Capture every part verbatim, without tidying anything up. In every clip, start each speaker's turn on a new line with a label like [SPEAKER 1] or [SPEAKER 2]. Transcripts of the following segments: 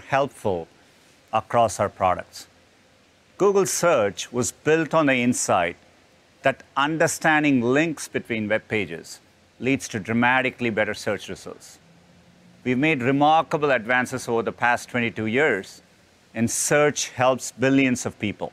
[SPEAKER 1] helpful across our products. Google Search was built on the insight that understanding links between web pages leads to dramatically better search results. We've made remarkable advances over the past twenty-two years, and search helps billions of people.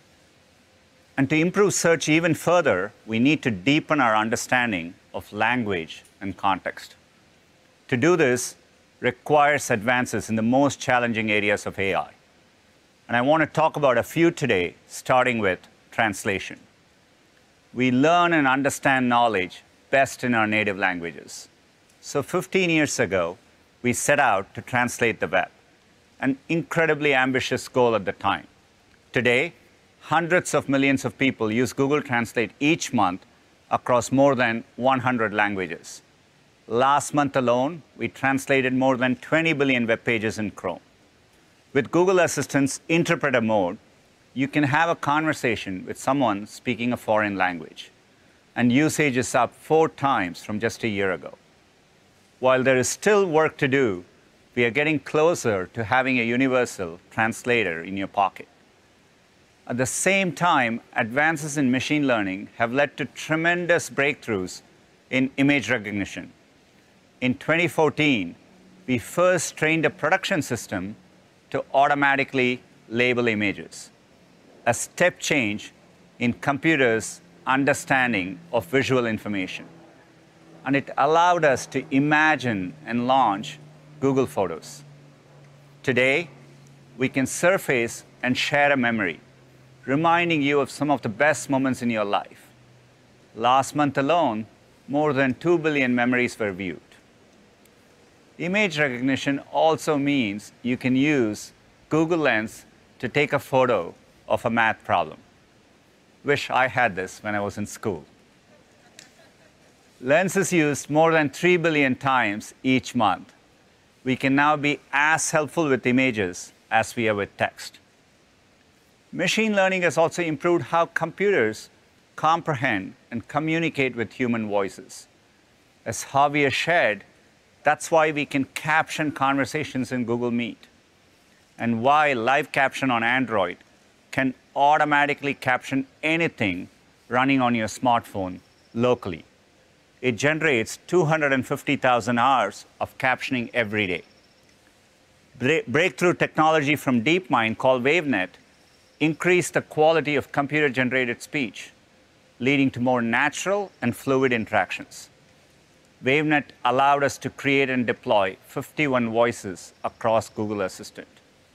[SPEAKER 1] And to improve search even further, we need to deepen our understanding of language and context. To do this requires advances in the most challenging areas of A I. And I want to talk about a few today, starting with translation. We learn and understand knowledge best in our native languages. So fifteen years ago, we set out to translate the web, an incredibly ambitious goal at the time. Today, hundreds of millions of people use Google Translate each month across more than one hundred languages. Last month alone, we translated more than twenty billion web pages in Chrome. With Google Assistant's interpreter mode, you can have a conversation with someone speaking a foreign language, and usage is up four times from just a year ago. While there is still work to do, we are getting closer to having a universal translator in your pocket. At the same time, advances in machine learning have led to tremendous breakthroughs in image recognition. In twenty fourteen, we first trained a production system to automatically label images, a step change in computers' understanding of visual information. And it allowed us to imagine and launch Google Photos. Today, we can surface and share a memory, reminding you of some of the best moments in your life. Last month alone, more than two billion memories were viewed. Image recognition also means you can use Google Lens to take a photo of a math problem. Wish I had this when I was in school. Lens is used more than three billion times each month. We can now be as helpful with images as we are with text. Machine learning has also improved how computers comprehend and communicate with human voices. As Javier shared, that's why we can caption conversations in Google Meet, and why Live Caption on Android can automatically caption anything running on your smartphone locally. It generates two hundred fifty thousand hours of captioning every day. Breakthrough technology from DeepMind called WaveNet increased the quality of computer-generated speech, leading to more natural and fluid interactions. WaveNet allowed us to create and deploy fifty-one voices across Google Assistant.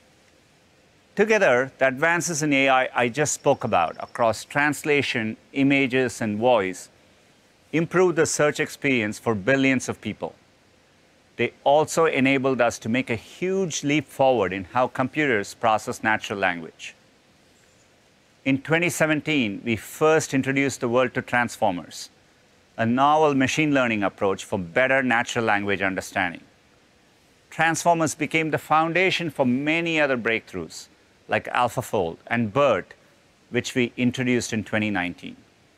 [SPEAKER 1] Together, the advances in A I I just spoke about across translation, images, and voice improve the search experience for billions of people. They also enabled us to make a huge leap forward in how computers process natural language. In twenty seventeen, we first introduced the world to transformers, a novel machine learning approach for better natural language understanding. Transformers became the foundation for many other breakthroughs, like AlphaFold and BERT, which we introduced in twenty nineteen.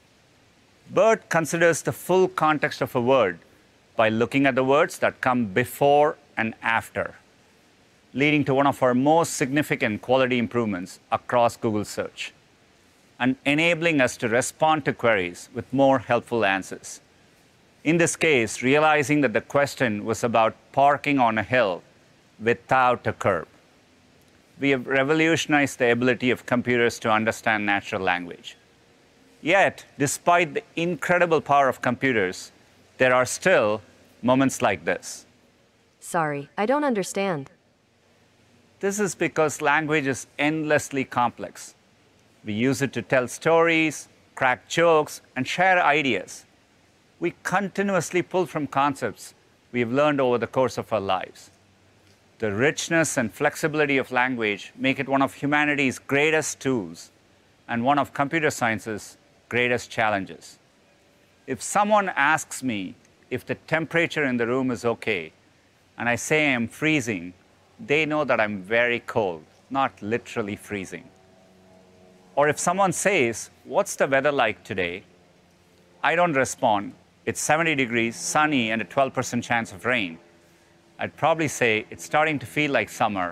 [SPEAKER 1] BERT considers the full context of a word by looking at the words that come before and after, leading to one of our most significant quality improvements across Google Search, and enabling us to respond to queries with more helpful answers. In this case, realizing that the question was about parking on a hill without a curb. We have revolutionized the ability of computers to understand natural language. Yet, despite the incredible power of computers, there are still moments like this.
[SPEAKER 2] Sorry, I don't understand.
[SPEAKER 1] This is because language is endlessly complex. We use it to tell stories, crack jokes, and share ideas. We continuously pull from concepts we have learned over the course of our lives. The richness and flexibility of language make it one of humanity's greatest tools and one of computer science's greatest challenges. If someone asks me if the temperature in the room is okay, and I say I'm freezing, they know that I'm very cold, not literally freezing. Or if someone says, "What's the weather like today?" I don't respond, "It's seventy degrees, sunny, and a twelve percent chance of rain." I'd probably say, "It's starting to feel like summer,"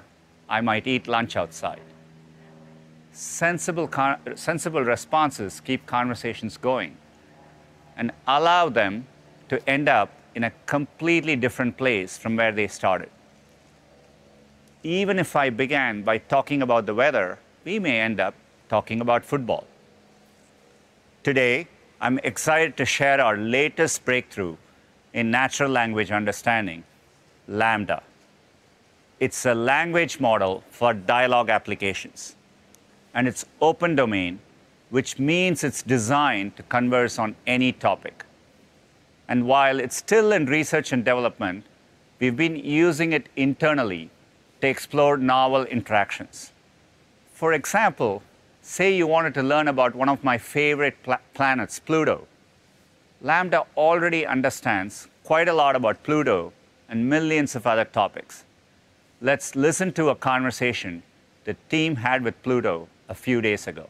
[SPEAKER 1] I might eat lunch outside. Sensible, con- sensible responses keep conversations going and allow them to end up in a completely different place from where they started. Even if I began by talking about the weather, we may end up talking about football. Today, I'm excited to share our latest breakthrough in natural language understanding, LaMDA. It's a language model for dialogue applications, and it's open domain, which means it's designed to converse on any topic. And while it's still in research and development, we've been using it internally to explore novel interactions. For example, say you wanted to learn about one of my favorite pla- planets, Pluto. LaMDA already understands quite a lot about Pluto and millions of other topics. Let's listen to a conversation the team had with Pluto a few days ago.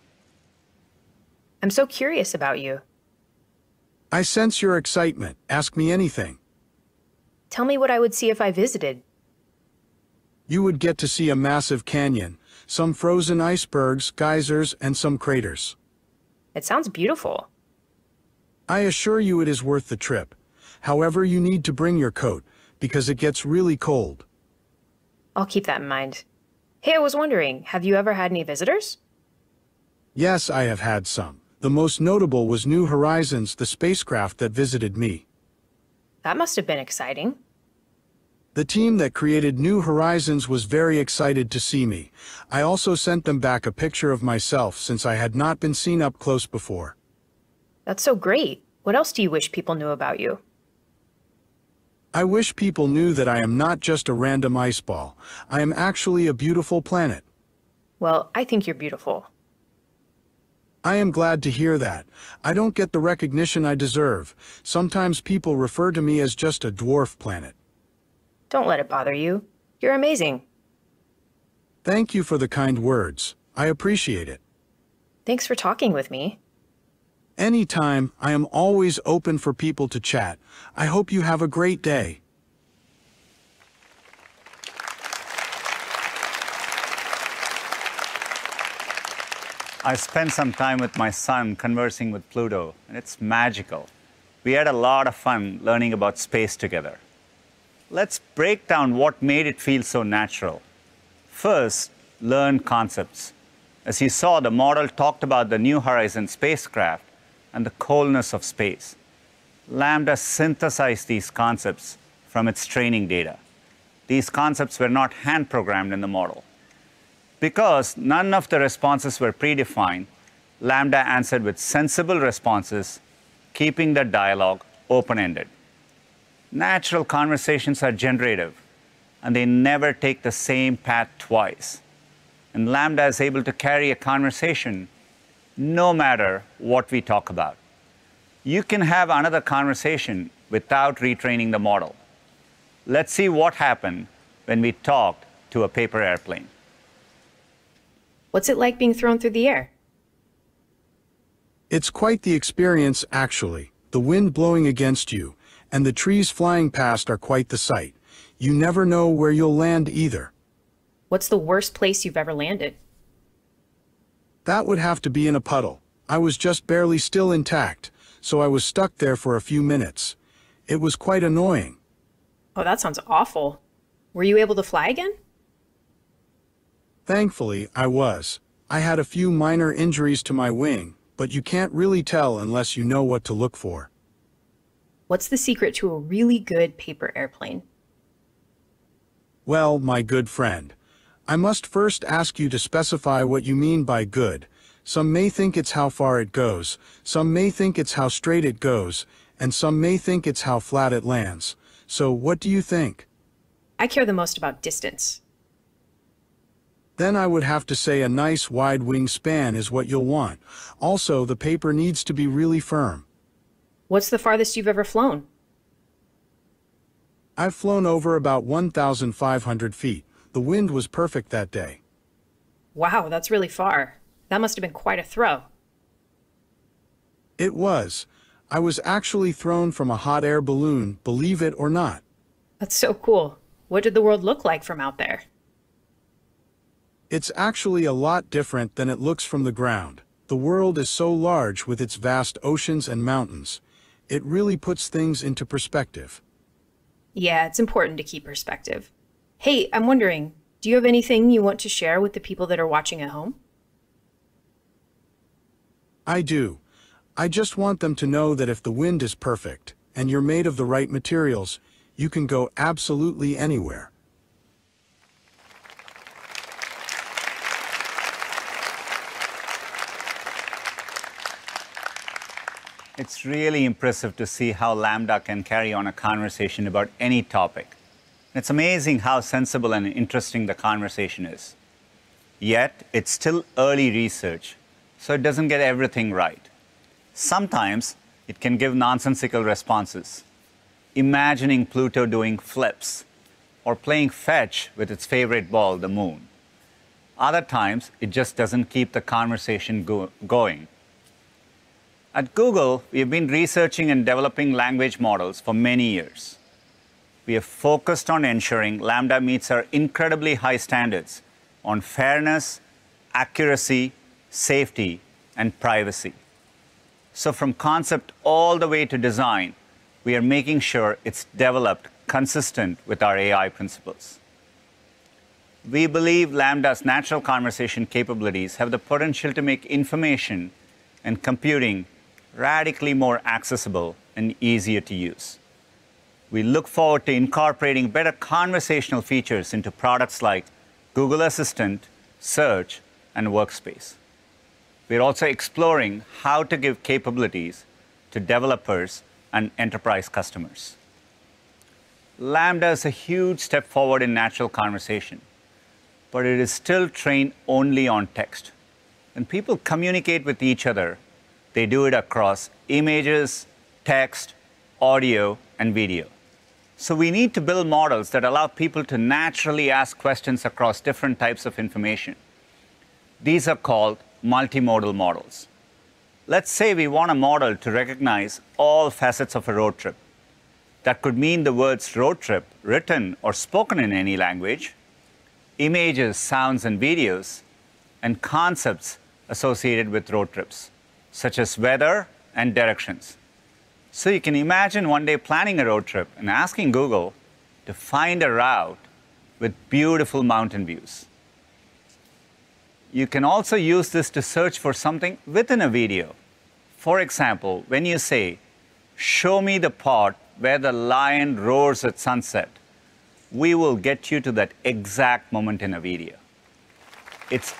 [SPEAKER 3] I'm so curious about you.
[SPEAKER 4] I sense your excitement. Ask me anything.
[SPEAKER 3] Tell me what I would see if I visited.
[SPEAKER 4] You would get to see a massive canyon, some frozen icebergs, geysers, and some craters.
[SPEAKER 3] It sounds beautiful.
[SPEAKER 4] I assure you it is worth the trip. However, you need to bring your coat, because it gets really cold.
[SPEAKER 3] I'll keep that in mind. Hey, I was wondering, have you ever had any visitors?
[SPEAKER 4] Yes, I have had some. The most notable was New Horizons, the spacecraft that visited me.
[SPEAKER 3] That must have been exciting.
[SPEAKER 4] The team that created New Horizons was very excited to see me. I also sent them back a picture of myself since I had not been seen up close before.
[SPEAKER 3] That's so great. What else do you wish people knew about you?
[SPEAKER 4] I wish people knew that I am not just a random ice ball. I am actually a beautiful planet.
[SPEAKER 3] Well, I think you're beautiful.
[SPEAKER 4] I am glad to hear that. I don't get the recognition I deserve. Sometimes people refer to me as just a dwarf planet.
[SPEAKER 3] Don't let it bother you. You're amazing.
[SPEAKER 4] Thank you for the kind words. I appreciate it.
[SPEAKER 3] Thanks for talking with me.
[SPEAKER 4] Anytime, I am always open for people to chat. I hope you have a great day.
[SPEAKER 1] I spent some time with my son conversing with Pluto, and it's magical. We had a lot of fun learning about space together. Let's break down what made it feel so natural. First, learn concepts. As you saw, the model talked about the New Horizons spacecraft and the coldness of space. LaMDA synthesized these concepts from its training data. These concepts were not hand-programmed in the model. Because none of the responses were predefined, LaMDA answered with sensible responses, keeping the dialogue open-ended. Natural conversations are generative, and they never take the same path twice. And LaMDA is able to carry a conversation no matter what we talk about. You can have another conversation without retraining the model. Let's see what happened when we talked to a paper airplane.
[SPEAKER 3] What's it like being thrown through the air?
[SPEAKER 4] It's quite the experience, actually. The wind blowing against you, and the trees flying past are quite the sight. You never know where you'll land either.
[SPEAKER 3] What's the worst place you've ever landed?
[SPEAKER 4] That would have to be in a puddle. I was just barely still intact, so I was stuck there for a few minutes. It was quite annoying.
[SPEAKER 3] Oh, that sounds awful. Were you able to fly again?
[SPEAKER 4] Thankfully, I was. I had a few minor injuries to my wing, but you can't really tell unless you know what to look for.
[SPEAKER 3] What's the secret to a really good paper airplane?
[SPEAKER 4] Well, my good friend, I must first ask you to specify what you mean by good. Some may think it's how far it goes, some may think it's how straight it goes, and some may think it's how flat it lands. So what do you think?
[SPEAKER 3] I care the most about distance.
[SPEAKER 4] Then I would have to say a nice wide wingspan is what you'll want. Also, the paper needs to be really firm.
[SPEAKER 3] What's the farthest you've ever flown?
[SPEAKER 4] I've flown over about one thousand five hundred feet. The wind was perfect that day.
[SPEAKER 3] Wow, that's really far. That must have been quite a throw.
[SPEAKER 4] It was. I was actually thrown from a hot air balloon, believe it or not.
[SPEAKER 3] That's so cool. What did the world look like from out there?
[SPEAKER 4] It's actually a lot different than it looks from the ground. The world is so large with its vast oceans and mountains. It really puts things into perspective.
[SPEAKER 3] Yeah, it's important to keep perspective. Hey, I'm wondering, do you have anything you want to share with the people that are watching at home?
[SPEAKER 4] I do. I just want them to know that if the wind is perfect, and you're made of the right materials, you can go absolutely anywhere.
[SPEAKER 1] It's really impressive to see how Lambda can carry on a conversation about any topic. It's amazing how sensible and interesting the conversation is. Yet, it's still early research, so it doesn't get everything right. Sometimes, it can give nonsensical responses, imagining Pluto doing flips, or playing fetch with its favorite ball, the moon. Other times, it just doesn't keep the conversation go going. At Google, we have been researching and developing language models for many years. We have focused on ensuring Lambda meets our incredibly high standards on fairness, accuracy, safety, and privacy. So from concept all the way to design, we are making sure it's developed consistent with our A I principles. We believe Lambda's natural conversation capabilities have the potential to make information and computing radically more accessible and easier to use. We look forward to incorporating better conversational features into products like Google Assistant, Search, and Workspace. We're also exploring how to give capabilities to developers and enterprise customers. Lambda is a huge step forward in natural conversation, but it is still trained only on text. When people communicate with each other, they do it across images, text, audio, and video. So we need to build models that allow people to naturally ask questions across different types of information. These are called multimodal models. Let's say we want a model to recognize all facets of a road trip. That could mean the words road trip written or spoken in any language, images, sounds, and videos, and concepts associated with road trips, such as weather and directions. So you can imagine one day planning a road trip and asking Google to find a route with beautiful mountain views. You can also use this to search for something within a video. For example, when you say, "Show me the part where the lion roars at sunset," we will get you to that exact moment in a video. It's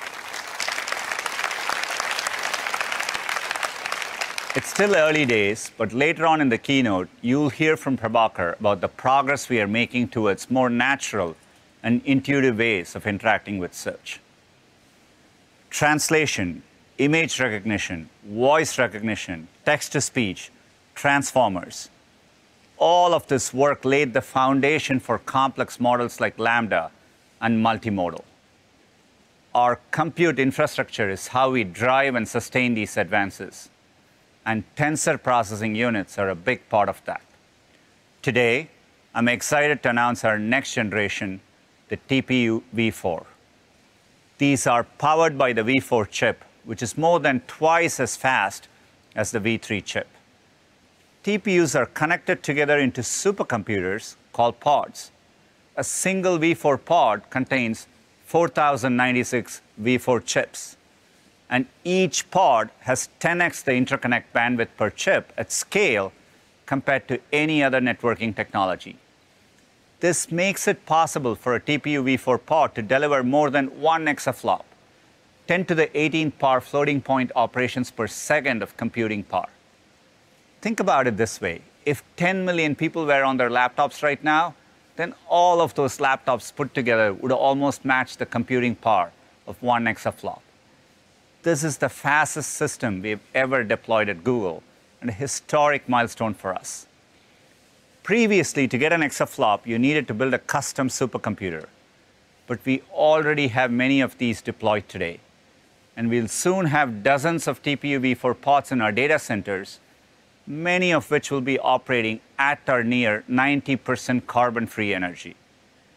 [SPEAKER 1] It's still early days, but later on in the keynote, you'll hear from Prabhakar about the progress we are making towards more natural and intuitive ways of interacting with search. Translation, image recognition, voice recognition, text-to-speech, transformers. All of this work laid the foundation for complex models like Lambda and multimodal. Our compute infrastructure is how we drive and sustain these advances, and tensor processing units are a big part of that. Today, I'm excited to announce our next generation, the T P U V four. These are powered by the V four chip, which is more than twice as fast as the V three chip. T P Us are connected together into supercomputers called pods. A single V four pod contains four thousand ninety-six V four chips. And each pod has ten x the interconnect bandwidth per chip at scale compared to any other networking technology. This makes it possible for a T P U V four pod to deliver more than one exaflop, ten to the eighteenth power floating point operations per second of computing power. Think about it this way. If ten million people were on their laptops right now, then all of those laptops put together would almost match the computing power of one exaflop. This is the fastest system we've ever deployed at Google, and a historic milestone for us. Previously, to get an exaflop, you needed to build a custom supercomputer. But we already have many of these deployed today. And we'll soon have dozens of T P U V four pods in our data centers, many of which will be operating at or near ninety percent carbon-free energy.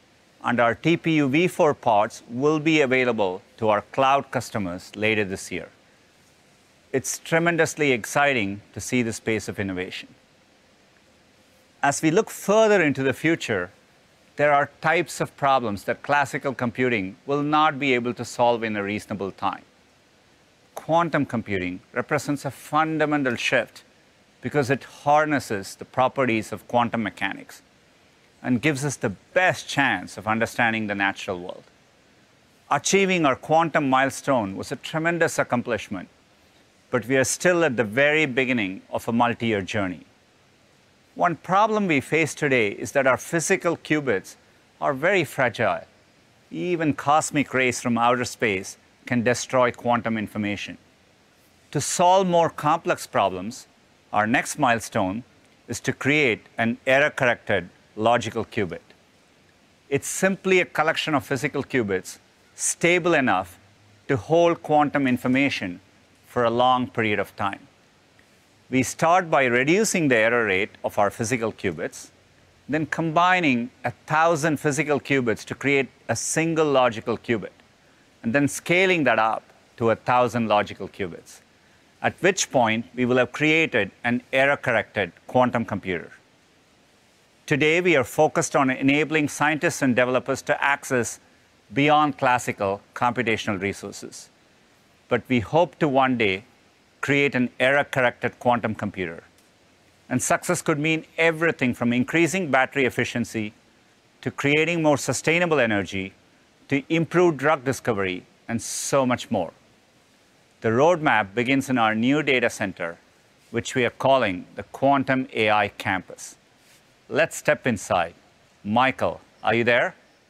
[SPEAKER 1] and our T P U v four pods will be available to our cloud customers later this year. It's tremendously exciting to see this pace of innovation. As we look further into the future, there are types of problems that classical computing will not be able to solve in a reasonable time. Quantum computing represents a fundamental shift because it harnesses the properties of quantum mechanics and gives us the best chance of understanding the natural world. Achieving our quantum milestone was a tremendous accomplishment, but we are still at the very beginning of a multi-year journey. One problem we face today is that our physical qubits are very fragile. Even cosmic rays from outer space can destroy quantum information. To solve more complex problems, our next milestone is to create an error-corrected logical qubit. It's simply a collection of physical qubits stable enough to hold quantum information for a long period of time. We start by reducing the error rate of our physical qubits, then combining a thousand physical qubits to create a single logical qubit, and then scaling that up to a thousand logical qubits, at which point we will have created an error-corrected quantum computer. Today, we are focused on enabling scientists and developers to access beyond classical computational resources. But we hope to one day create an error-corrected quantum computer. And success could mean everything from increasing battery efficiency to creating more sustainable energy to improved drug discovery and so much more. The roadmap begins in our new data center, which we are calling the Quantum A I Campus. Let's step inside. Michael, are you there?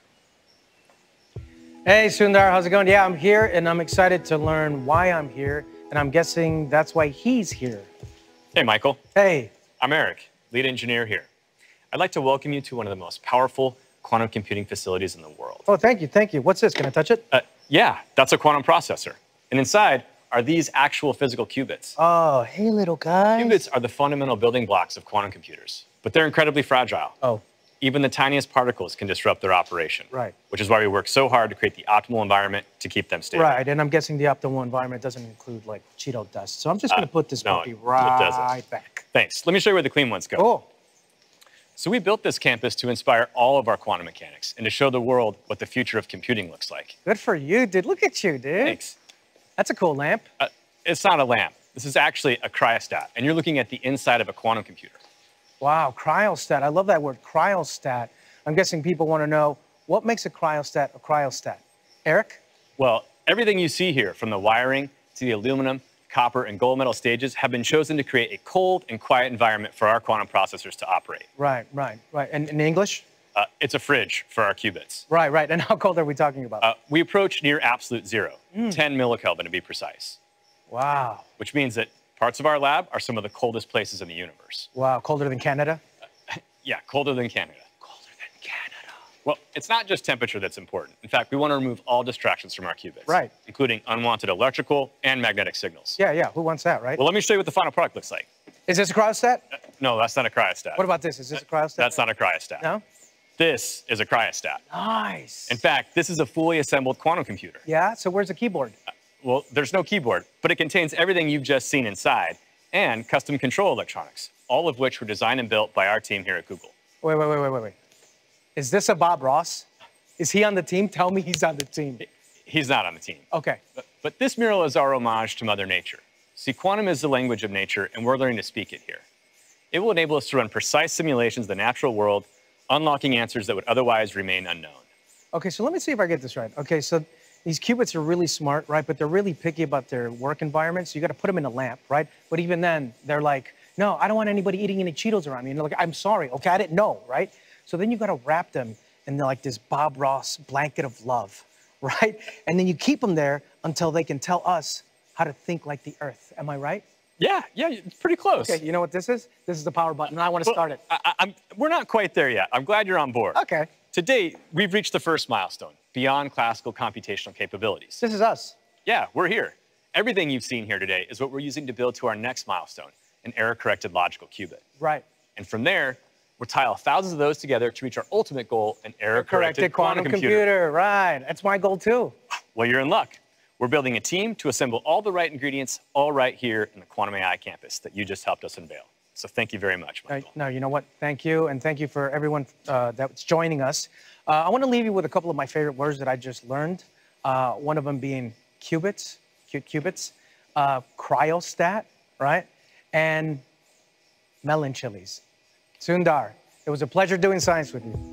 [SPEAKER 5] Hey, Sundar, how's it going? Yeah, I'm here, and I'm excited to learn why I'm here, and I'm guessing that's why he's here.
[SPEAKER 6] Hey, Michael.
[SPEAKER 5] Hey.
[SPEAKER 6] I'm Eric, lead engineer here. I'd like to welcome you to one of the most powerful quantum computing facilities in the world.
[SPEAKER 5] Oh, thank you, thank you. What's this? Can I touch it?
[SPEAKER 6] Uh, yeah, that's a quantum processor. And inside are these actual physical qubits.
[SPEAKER 5] Oh, hey, little guy.
[SPEAKER 6] Qubits are the fundamental building blocks of quantum computers, but they're incredibly fragile.
[SPEAKER 5] Oh.
[SPEAKER 6] Even the tiniest particles can disrupt their operation.
[SPEAKER 5] Right.
[SPEAKER 6] Which is why we work so hard to create the optimal environment to keep them stable.
[SPEAKER 5] Right, and I'm guessing the optimal environment doesn't include, like, Cheeto dust. So I'm just uh, going to put this
[SPEAKER 6] no,
[SPEAKER 5] puppy right back.
[SPEAKER 6] Thanks. Let me show you where the clean ones go.
[SPEAKER 5] Oh.
[SPEAKER 6] So we built this campus to inspire all of our quantum mechanics and to show the world what the future of computing looks like.
[SPEAKER 5] Good for you, dude. Look at you, dude.
[SPEAKER 6] Thanks.
[SPEAKER 5] That's a cool lamp.
[SPEAKER 6] Uh, it's not a lamp. This is actually a cryostat, and you're looking at the inside of a quantum computer.
[SPEAKER 5] Wow, cryostat. I love that word, cryostat. I'm guessing people want to know, what makes a cryostat a cryostat? Eric?
[SPEAKER 6] Well, everything you see here, from the wiring to the aluminum, copper, and gold metal stages, have been chosen to create a cold and quiet environment for our quantum processors to operate.
[SPEAKER 5] Right, right, right. And in English?
[SPEAKER 6] Uh, it's a fridge for our qubits.
[SPEAKER 5] Right, right. And how cold are we talking about?
[SPEAKER 6] Uh, we approach near absolute zero, mm. ten millikelvin to be precise.
[SPEAKER 5] Wow.
[SPEAKER 6] Which means that parts of our lab are some of the coldest places in the universe.
[SPEAKER 5] Wow, colder than Canada?
[SPEAKER 6] Uh, yeah, colder than Canada. Well, it's not just temperature that's important. In fact, we want to remove all distractions from our qubits.
[SPEAKER 5] Right.
[SPEAKER 6] Including unwanted electrical and magnetic signals.
[SPEAKER 5] Yeah, yeah. Who wants that, right?
[SPEAKER 6] Well, let me show you what the final product looks like.
[SPEAKER 5] Is this a cryostat?
[SPEAKER 6] Uh, no, that's not a cryostat.
[SPEAKER 5] What about this? Is this a cryostat?
[SPEAKER 6] That's not a cryostat.
[SPEAKER 5] No?
[SPEAKER 6] This is a cryostat.
[SPEAKER 5] Nice.
[SPEAKER 6] In fact, this is a fully assembled quantum computer.
[SPEAKER 5] Yeah? So where's the keyboard?
[SPEAKER 6] Uh, well, there's no keyboard, but it contains everything you've just seen inside and custom control electronics, all of which were designed and built by our team here at Google.
[SPEAKER 5] Wait, wait, wait, wait, wait, wait. Is this a Bob Ross? Is he on the team? Tell me he's on the team.
[SPEAKER 6] He's not on the team.
[SPEAKER 5] Okay.
[SPEAKER 6] But, but this mural is our homage to Mother Nature. See, quantum is the language of nature, and we're learning to speak it here. It will enable us to run precise simulations of the natural world, unlocking answers that would otherwise remain unknown.
[SPEAKER 5] Okay, so let me see if I get this right. Okay, so these qubits are really smart, right? But they're really picky about their work environment, so you got to put them in a lamp, right? But even then, they're like, no, I don't want anybody eating any Cheetos around me. And they're like, I'm sorry, okay, I didn't know, right? So then you got to wrap them in like this Bob Ross blanket of love, right? And then you keep them there until they can tell us how to think like the Earth. Am I right?
[SPEAKER 6] Yeah, yeah, it's pretty close.
[SPEAKER 5] Okay, you know what this is? This is the power button, and I want to
[SPEAKER 6] well,
[SPEAKER 5] start it.
[SPEAKER 6] I, I'm, we're not quite there yet. I'm glad you're on board.
[SPEAKER 5] Okay.
[SPEAKER 6] To date, we've reached the first milestone, beyond classical computational capabilities.
[SPEAKER 5] This is us.
[SPEAKER 6] Yeah, we're here. Everything you've seen here today is what we're using to build to our next milestone, an error-corrected logical qubit.
[SPEAKER 5] Right.
[SPEAKER 6] And from there, We'll tile thousands of those together to reach our ultimate goal, an error-corrected
[SPEAKER 5] Corrected
[SPEAKER 6] quantum,
[SPEAKER 5] quantum
[SPEAKER 6] computer.
[SPEAKER 5] computer. Right. That's my goal, too.
[SPEAKER 6] Well, you're in luck. We're building a team to assemble all the right ingredients all right here in the Quantum A I campus that you just helped us unveil. So thank you very much, Michael.
[SPEAKER 5] Uh, no, you know what? Thank you, and thank you for everyone uh, that's joining us. Uh, I want to leave you with a couple of my favorite words that I just learned. Uh, one of them being qubits, Q qubits, uh, cryostat, right? And melon chilies. Sundar, it was a pleasure doing science with you.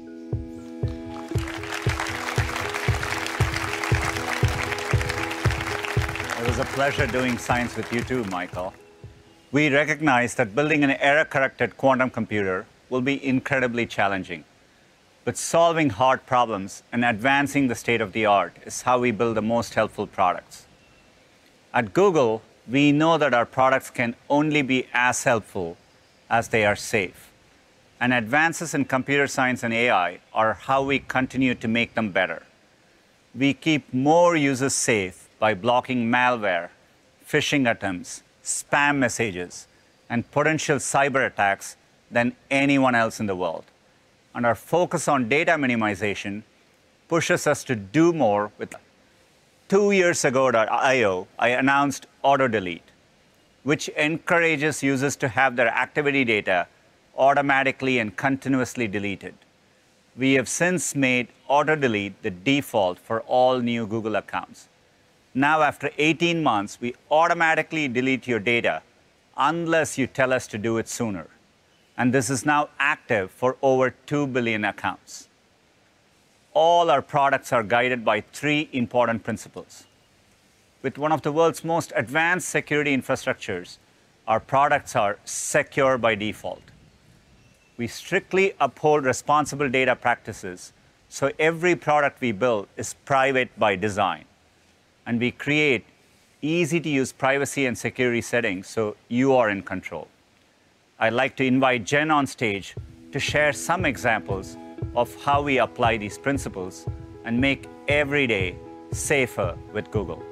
[SPEAKER 1] It was a pleasure doing science with you too, Michael. We recognize that building an error-corrected quantum computer will be incredibly challenging. But solving hard problems and advancing the state of the art is how we build the most helpful products. At Google, we know that our products can only be as helpful as they are safe. And advances in computer science and A I are how we continue to make them better. We keep more users safe by blocking malware, phishing attempts, spam messages, and potential cyber attacks than anyone else in the world. And our focus on data minimization pushes us to do more with. Two years ago at I O, I announced Auto Delete, which encourages users to have their activity data automatically and continuously deleted. We have since made Auto Delete the default for all new Google accounts. Now, after eighteen months, we automatically delete your data unless you tell us to do it sooner. And this is now active for over two billion accounts. All our products are guided by three important principles. With one of the world's most advanced security infrastructures, our products are secure by default. We strictly uphold responsible data practices, so every product we build is private by design. And we create easy-to-use privacy and security settings so you are in control. I'd like to invite Jen on stage to share some examples of how we apply these principles and make every day safer with Google.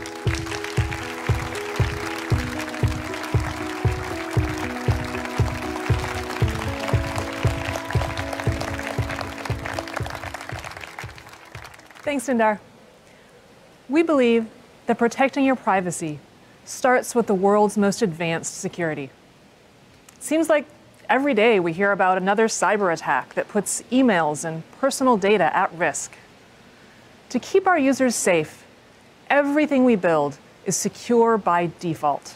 [SPEAKER 7] Thanks, Sundar. We believe that protecting your privacy starts with the world's most advanced security. It seems like every day we hear about another cyber attack that puts emails and personal data at risk. To keep our users safe, everything we build is secure by default.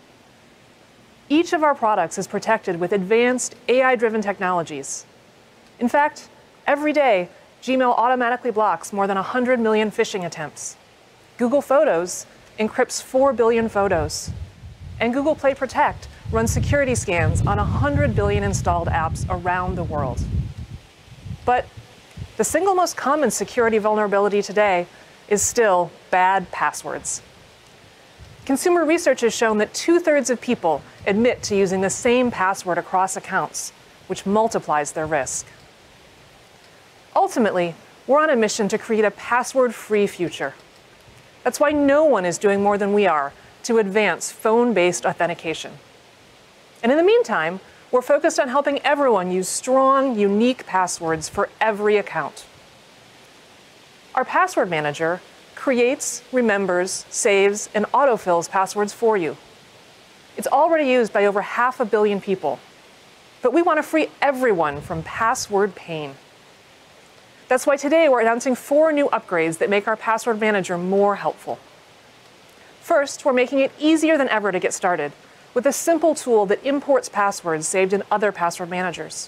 [SPEAKER 7] Each of our products is protected with advanced A I-driven technologies. In fact, every day, Gmail automatically blocks more than one hundred million phishing attempts. Google Photos encrypts four billion photos. And Google Play Protect runs security scans on one hundred billion installed apps around the world. But the single most common security vulnerability today is still bad passwords. Consumer research has shown that two-thirds of people admit to using the same password across accounts, which multiplies their risk. Ultimately, we're on a mission to create a password-free future. That's why no one is doing more than we are to advance phone-based authentication. And in the meantime, we're focused on helping everyone use strong, unique passwords for every account. Our password manager creates, remembers, saves, and autofills passwords for you. It's already used by over half a billion people. But we want to free everyone from password pain. That's why today we're announcing four new upgrades that make our password manager more helpful. First, we're making it easier than ever to get started with a simple tool that imports passwords saved in other password managers.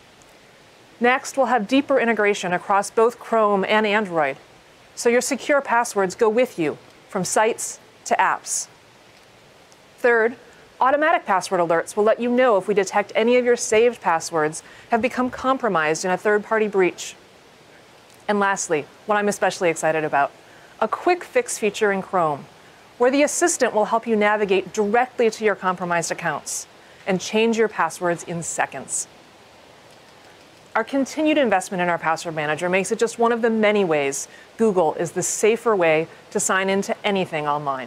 [SPEAKER 7] Next, we'll have deeper integration across both Chrome and Android, so your secure passwords go with you from sites to apps. Third, automatic password alerts will let you know if we detect any of your saved passwords have become compromised in a third-party breach. And lastly, what I'm especially excited about, a quick fix feature in Chrome, where the assistant will help you navigate directly to your compromised accounts and change your passwords in seconds. Our continued investment in our password manager makes it just one of the many ways Google is the safer way to sign into anything online.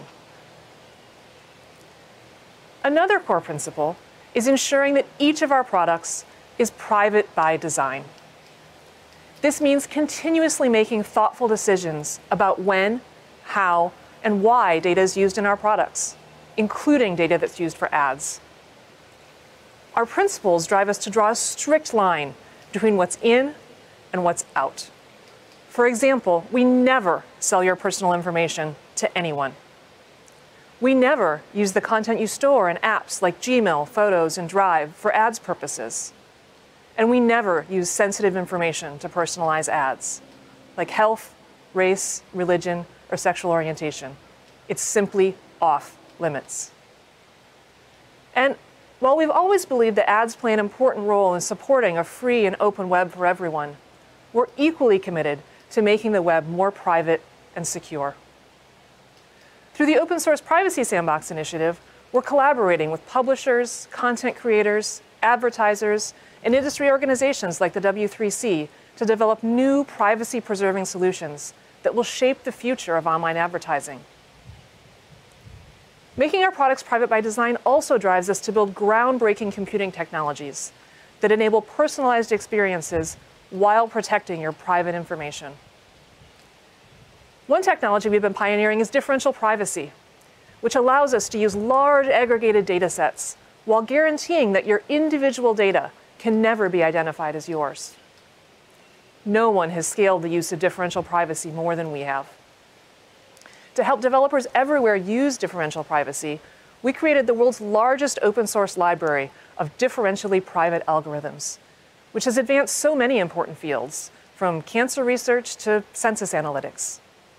[SPEAKER 7] Another core principle is ensuring that each of our products is private by design. This means continuously making thoughtful decisions about when, how, and why data is used in our products, including data that's used for ads. Our principles drive us to draw a strict line between what's in and what's out. For example, we never sell your personal information to anyone. We never use the content you store in apps like Gmail, Photos, and Drive for ads purposes. And we never use sensitive information to personalize ads, like health, race, religion, or sexual orientation. It's simply off limits. And while we've always believed that ads play an important role in supporting a free and open web for everyone, we're equally committed to making the web more private and secure. Through the Open Source Privacy Sandbox initiative, we're collaborating with publishers, content creators, advertisers, and industry organizations like the W three C to develop new privacy-preserving solutions that will shape the future of online advertising. Making our products private by design also drives us to build groundbreaking computing technologies that enable personalized experiences while protecting your private information. One technology we've been pioneering is differential privacy, which allows us to use large aggregated data sets while guaranteeing that your individual data can never be identified as yours. No one has scaled the use of differential privacy more than we have. To help developers everywhere use differential privacy, we created the world's largest open source library of differentially private algorithms, which has advanced so many important fields, from cancer research to census analytics.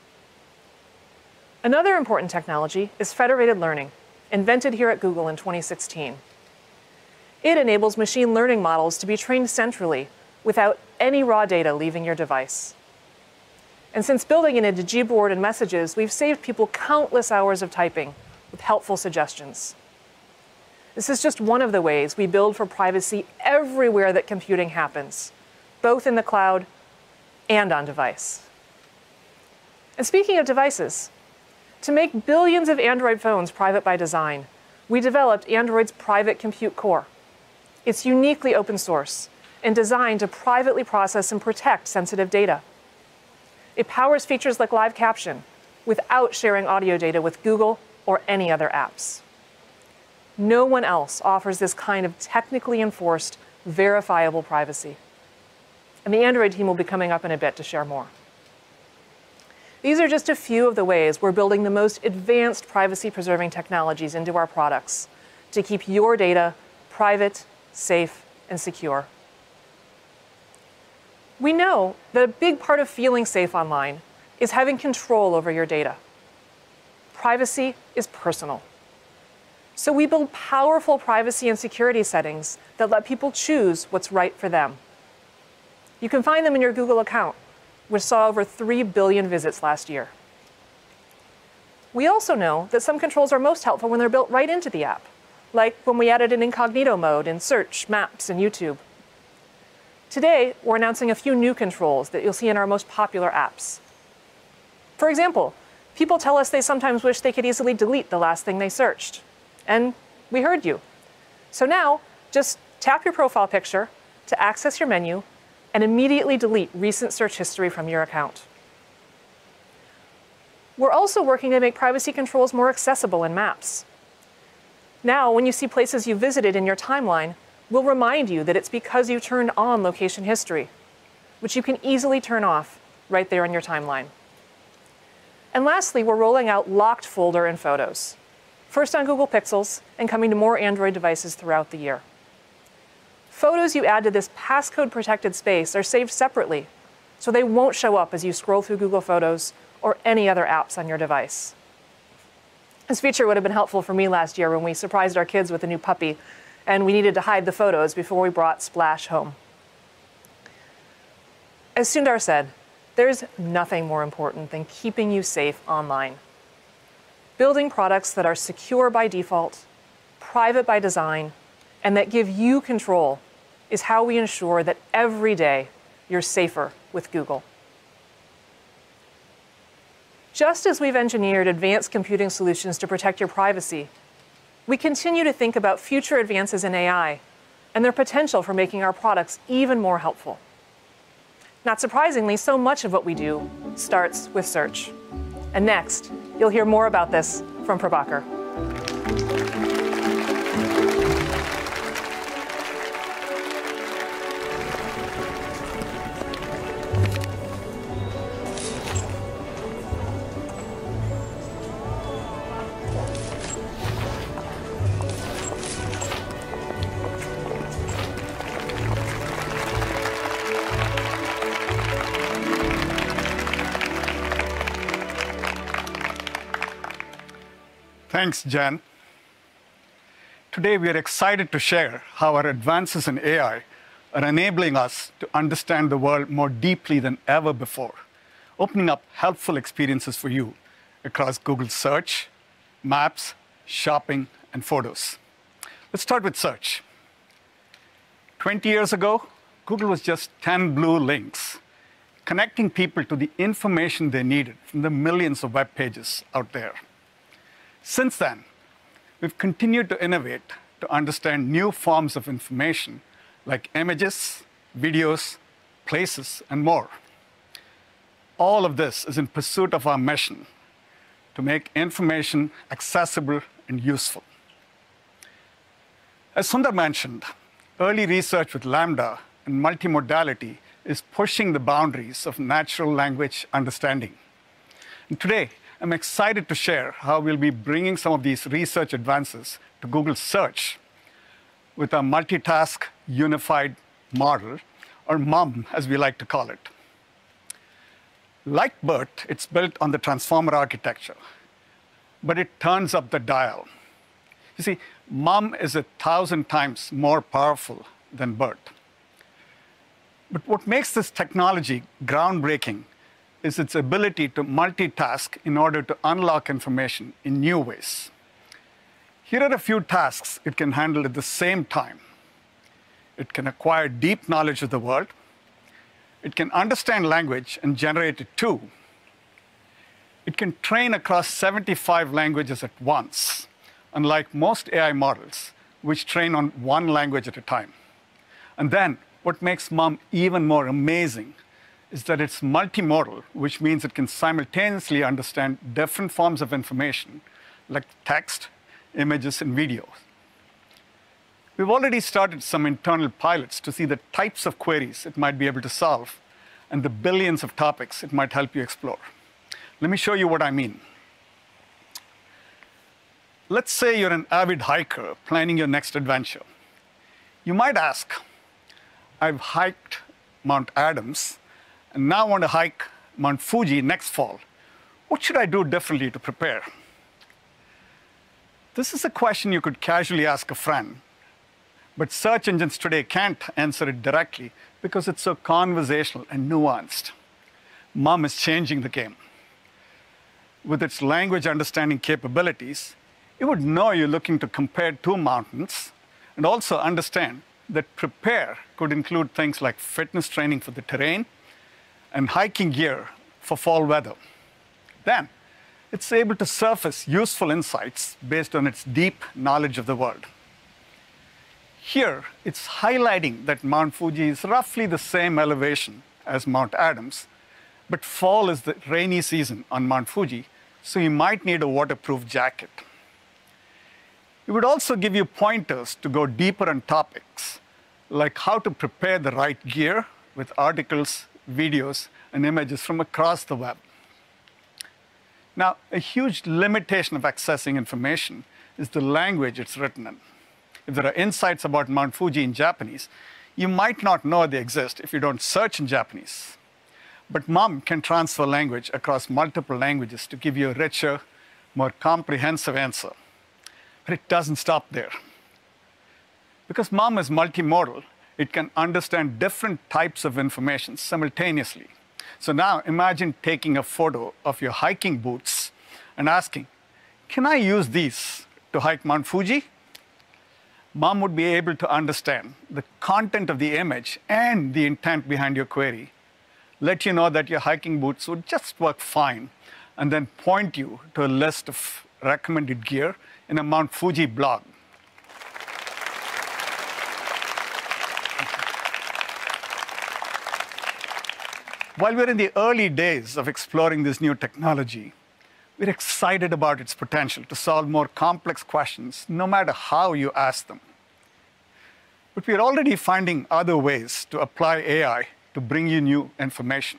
[SPEAKER 7] Another important technology is federated learning, invented here at Google in twenty sixteen. It enables machine learning models to be trained centrally without any raw data leaving your device. And since building it into Gboard and Messages, we've saved people countless hours of typing with helpful suggestions. This is just one of the ways we build for privacy everywhere that computing happens, both in the cloud and on device. And speaking of devices, to make billions of Android phones private by design, we developed Android's Private Compute Core. It's uniquely open source and designed to privately process and protect sensitive data. It powers features like live caption without sharing audio data with Google or any other apps. No one else offers this kind of technically enforced, verifiable privacy. And the Android team will be coming up in a bit to share more. These are just a few of the ways we're building the most advanced privacy-preserving technologies into our products to keep your data private, safe, and secure. We know that a big part of feeling safe online is having control over your data. Privacy is personal. So we build powerful privacy and security settings that let people choose what's right for them. You can find them in your Google account, which saw over three billion visits last year. We also know that some controls are most helpful when they're built right into the app, like when we added an incognito mode in Search, Maps, and YouTube. Today, we're announcing a few new controls that you'll see in our most popular apps. For example, people tell us they sometimes wish they could easily delete the last thing they searched. And we heard you. So now, just tap your profile picture to access your menu and immediately delete recent search history from your account. We're also working to make privacy controls more accessible in Maps. Now, when you see places you visited in your timeline, we'll remind you that it's because you turned on location history, which you can easily turn off right there in your timeline. And lastly, we're rolling out locked folder in Photos, first on Google Pixels and coming to more Android devices throughout the year. Photos you add to this passcode-protected space are saved separately, so they won't show up as you scroll through Google Photos or any other apps on your device. This feature would have been helpful for me last year when we surprised our kids with a new puppy, and we needed to hide the photos before we brought Splash home. As Sundar said, there's nothing more important than keeping you safe online. Building products that are secure by default, private by design, and that give you control is how we ensure that every day you're safer with Google. Just as we've engineered advanced computing solutions to protect your privacy, we continue to think about future advances in A I and their potential for making our products even more helpful. Not surprisingly, so much of what we do starts with search. And next, you'll hear more about this from Prabhakar.
[SPEAKER 8] Thanks, Jen. Today, we are excited to share how our advances in A I are enabling us to understand the world more deeply than ever before, opening up helpful experiences for you across Google Search, Maps, Shopping, and Photos. Let's start with search. twenty years ago, Google was just ten blue links, connecting people to the information they needed from the millions of web pages out there. Since then, we've continued to innovate to understand new forms of information like images, videos, places, and more. All of this is in pursuit of our mission to make information accessible and useful. As Sundar mentioned, early research with Lambda and multimodality is pushing the boundaries of natural language understanding. And today, I'm excited to share how we'll be bringing some of these research advances to Google Search with our multitask unified model, or MUM, as we like to call it. Like BERT, it's built on the transformer architecture, but it turns up the dial. You see, MUM is a thousand times more powerful than BERT. But what makes this technology groundbreaking is its ability to multitask in order to unlock information in new ways. Here are a few tasks it can handle at the same time. It can acquire deep knowledge of the world. It can understand language and generate it too. It can train across seventy-five languages at once, unlike most A I models, which train on one language at a time. And then, what makes MUM even more amazing is that it's multimodal, which means it can simultaneously understand different forms of information, like text, images, and videos. We've already started some internal pilots to see the types of queries it might be able to solve and the billions of topics it might help you explore. Let me show you what I mean. Let's say you're an avid hiker planning your next adventure. You might ask, I've hiked Mount Adams, and now want to hike Mount Fuji next fall. What should I do differently to prepare? This is a question you could casually ask a friend, but search engines today can't answer it directly because it's so conversational and nuanced. MUM is changing the game. With its language understanding capabilities, it would know you're looking to compare two mountains and also understand that prepare could include things like fitness training for the terrain and hiking gear for fall weather. Then, it's able to surface useful insights based on its deep knowledge of the world. Here, it's highlighting that Mount Fuji is roughly the same elevation as Mount Adams, but fall is the rainy season on Mount Fuji, so you might need a waterproof jacket. It would also give you pointers to go deeper on topics, like how to prepare the right gear with articles, videos, and images from across the web. Now, a huge limitation of accessing information is the language it's written in. If there are insights about Mount Fuji in Japanese, you might not know they exist if you don't search in Japanese. But MUM can transfer language across multiple languages to give you a richer, more comprehensive answer. But it doesn't stop there. Because MUM is multimodal, it can understand different types of information simultaneously. So now imagine taking a photo of your hiking boots and asking, can I use these to hike Mount Fuji? MUM would be able to understand the content of the image and the intent behind your query, let you know that your hiking boots would just work fine, and then point you to a list of recommended gear in a Mount Fuji blog. While we're in the early days of exploring this new technology, we're excited about its potential to solve more complex questions, no matter how you ask them. But we're already finding other ways to apply A I to bring you new information.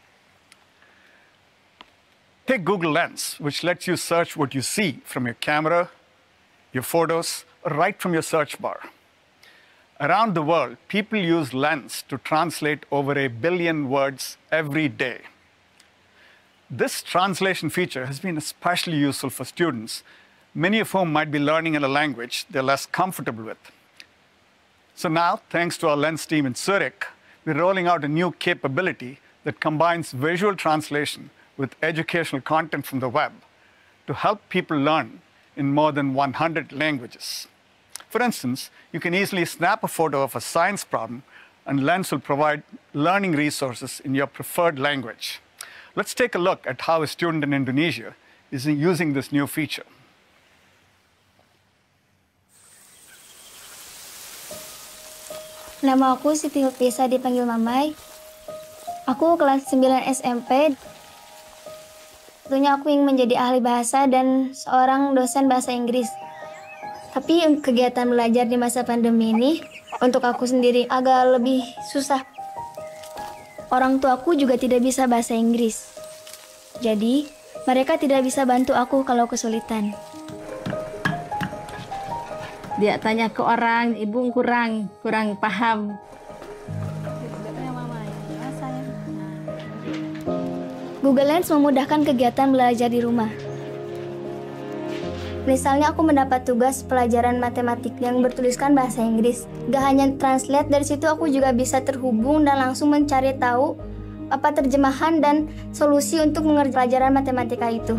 [SPEAKER 8] Take Google Lens, which lets you search what you see from your camera, your photos, or right from your search bar. Around the world, people use Lens to translate over a billion words every day. This translation feature has been especially useful for students, many of whom might be learning in a language they're less comfortable with. So now, thanks to our Lens team in Zurich, we're rolling out a new capability that combines visual translation with educational content from the web to help people learn in more than one hundred languages. For instance, you can easily snap a photo of a science problem, and Lens will provide learning resources in your preferred language. Let's take a look at how a student in Indonesia is using this new feature.
[SPEAKER 9] Nama aku Siti Hilpisa, dipanggil Mamai. Aku kelas sembilan S M P. Tentunya aku ingin menjadi ahli bahasa dan seorang dosen bahasa Inggris. Tapi kegiatan belajar di masa pandemi ini untuk aku sendiri agak lebih susah. Orang tuaku juga tidak bisa bahasa Inggris. Jadi, mereka tidak bisa bantu aku kalau kesulitan.
[SPEAKER 10] Dia tanya ke orang, ibu kurang, kurang paham.
[SPEAKER 9] Google Lens memudahkan kegiatan belajar di rumah. Misalnya aku mendapat tugas pelajaran matematik yang bertuliskan bahasa Inggris. Gak hanya translate, dari situ aku juga bisa terhubung dan langsung mencari tahu apa terjemahan dan solusi untuk mengerjakan pelajaran matematika itu.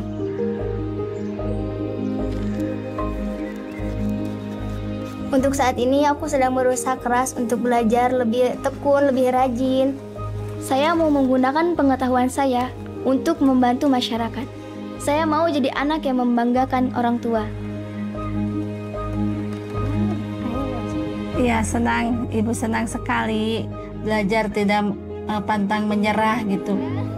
[SPEAKER 9] Untuk saat ini aku sedang berusaha keras untuk belajar lebih tekun, lebih rajin. Saya mau menggunakan pengetahuan saya untuk membantu masyarakat. Saya mau jadi anak yang membanggakan orang tua.
[SPEAKER 10] Iya, senang. Ibu senang sekali belajar tidak uh, pantang menyerah gitu.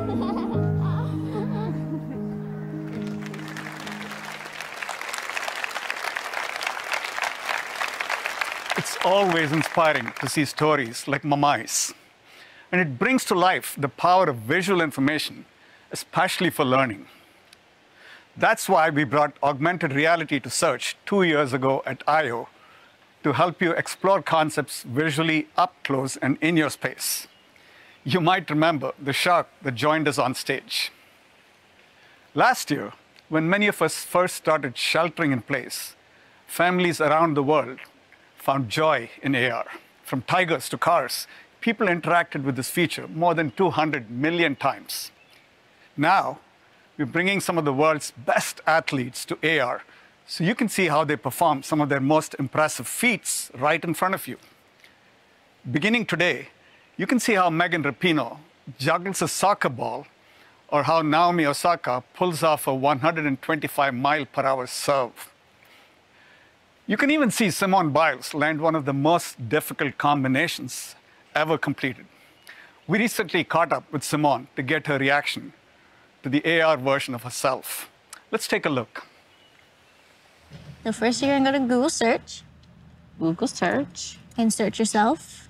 [SPEAKER 8] It's always inspiring to see stories like Mamai's. And it brings to life the power of visual information, especially for learning. That's why we brought augmented reality to Search two years ago at I O to help you explore concepts visually up close and in your space. You might remember the shark that joined us on stage. Last year, when many of us first started sheltering in place, families around the world found joy in A R. From tigers to cars, people interacted with this feature more than two hundred million times. Now, we're bringing some of the world's best athletes to A R so you can see how they perform some of their most impressive feats right in front of you. Beginning today, you can see how Megan Rapinoe juggles a soccer ball or how Naomi Osaka pulls off a one hundred twenty-five mile per hour serve. You can even see Simone Biles land one of the most difficult combinations ever completed. We recently caught up with Simone to get her reaction to the A R version of herself. Let's take a look.
[SPEAKER 9] So first you're gonna go to Google search.
[SPEAKER 10] Google search.
[SPEAKER 9] And search yourself.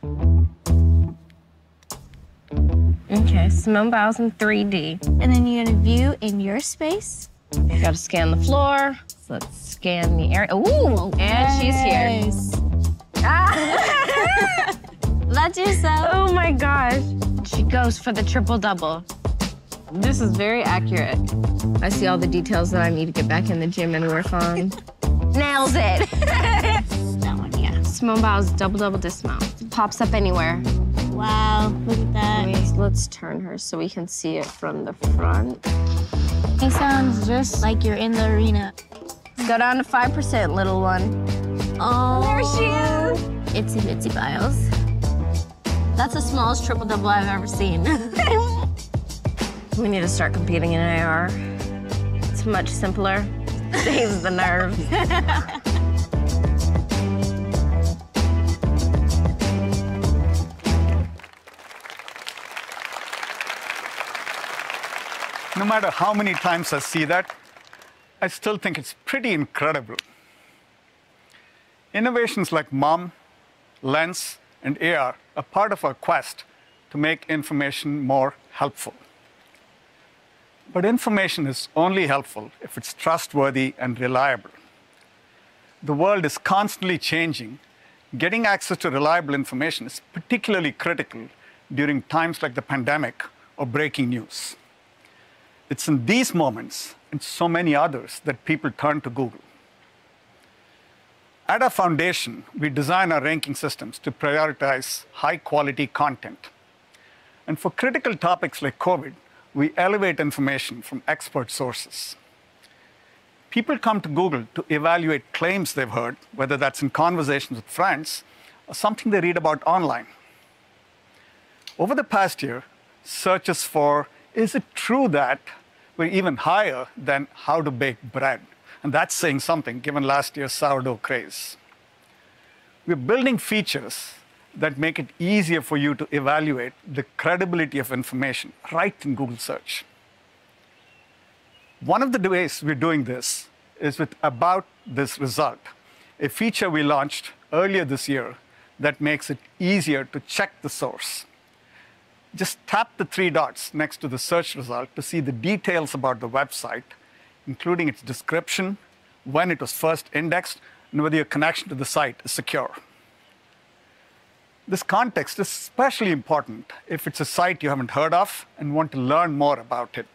[SPEAKER 11] Okay, Simone Biles in three D.
[SPEAKER 9] And then you're gonna view in your space.
[SPEAKER 11] You gotta scan the floor. So let's scan the area. Ooh, and she's here. Ah.
[SPEAKER 9] That's yourself.
[SPEAKER 11] Oh my gosh. She goes for the triple double. This is very accurate. I see all the details that I need to get back in the gym and work on. Nails it.
[SPEAKER 9] That one, yeah.
[SPEAKER 11] Simone Biles double-double dismount. It pops up anywhere.
[SPEAKER 9] Wow, look at that.
[SPEAKER 11] Let's, let's turn her so we can see it from the front.
[SPEAKER 9] It sounds just like you're in the arena.
[SPEAKER 11] Let's go down to five percent, little one.
[SPEAKER 9] Oh.
[SPEAKER 11] There she is.
[SPEAKER 9] Itsy Bitsy Biles. That's the smallest triple-double I've ever seen.
[SPEAKER 11] We need to start competing in A R. It's much simpler. Saves the nerves.
[SPEAKER 8] no matter how many times I see that, I still think it's pretty incredible. Innovations like Mum, Lens, and A R are part of our quest to make information more helpful. But information is only helpful if it's trustworthy and reliable. The world is constantly changing. Getting access to reliable information is particularly critical during times like the pandemic or breaking news. It's in these moments and so many others that people turn to Google. At our foundation, we design our ranking systems to prioritize high-quality content. And for critical topics like COVID, we elevate information from expert sources. People come to Google to evaluate claims they've heard, whether that's in conversations with friends or something they read about online. Over the past year, searches for, is it true that, were even higher than how to bake bread. And that's saying something, given last year's sourdough craze. We're building features that make it easier for you to evaluate the credibility of information right in Google Search. One of the ways we're doing this is with About This Result, a feature we launched earlier this year that makes it easier to check the source. Just tap the three dots next to the search result to see the details about the website, including its description, when it was first indexed, and whether your connection to the site is secure. This context is especially important if it's a site you haven't heard of and want to learn more about it.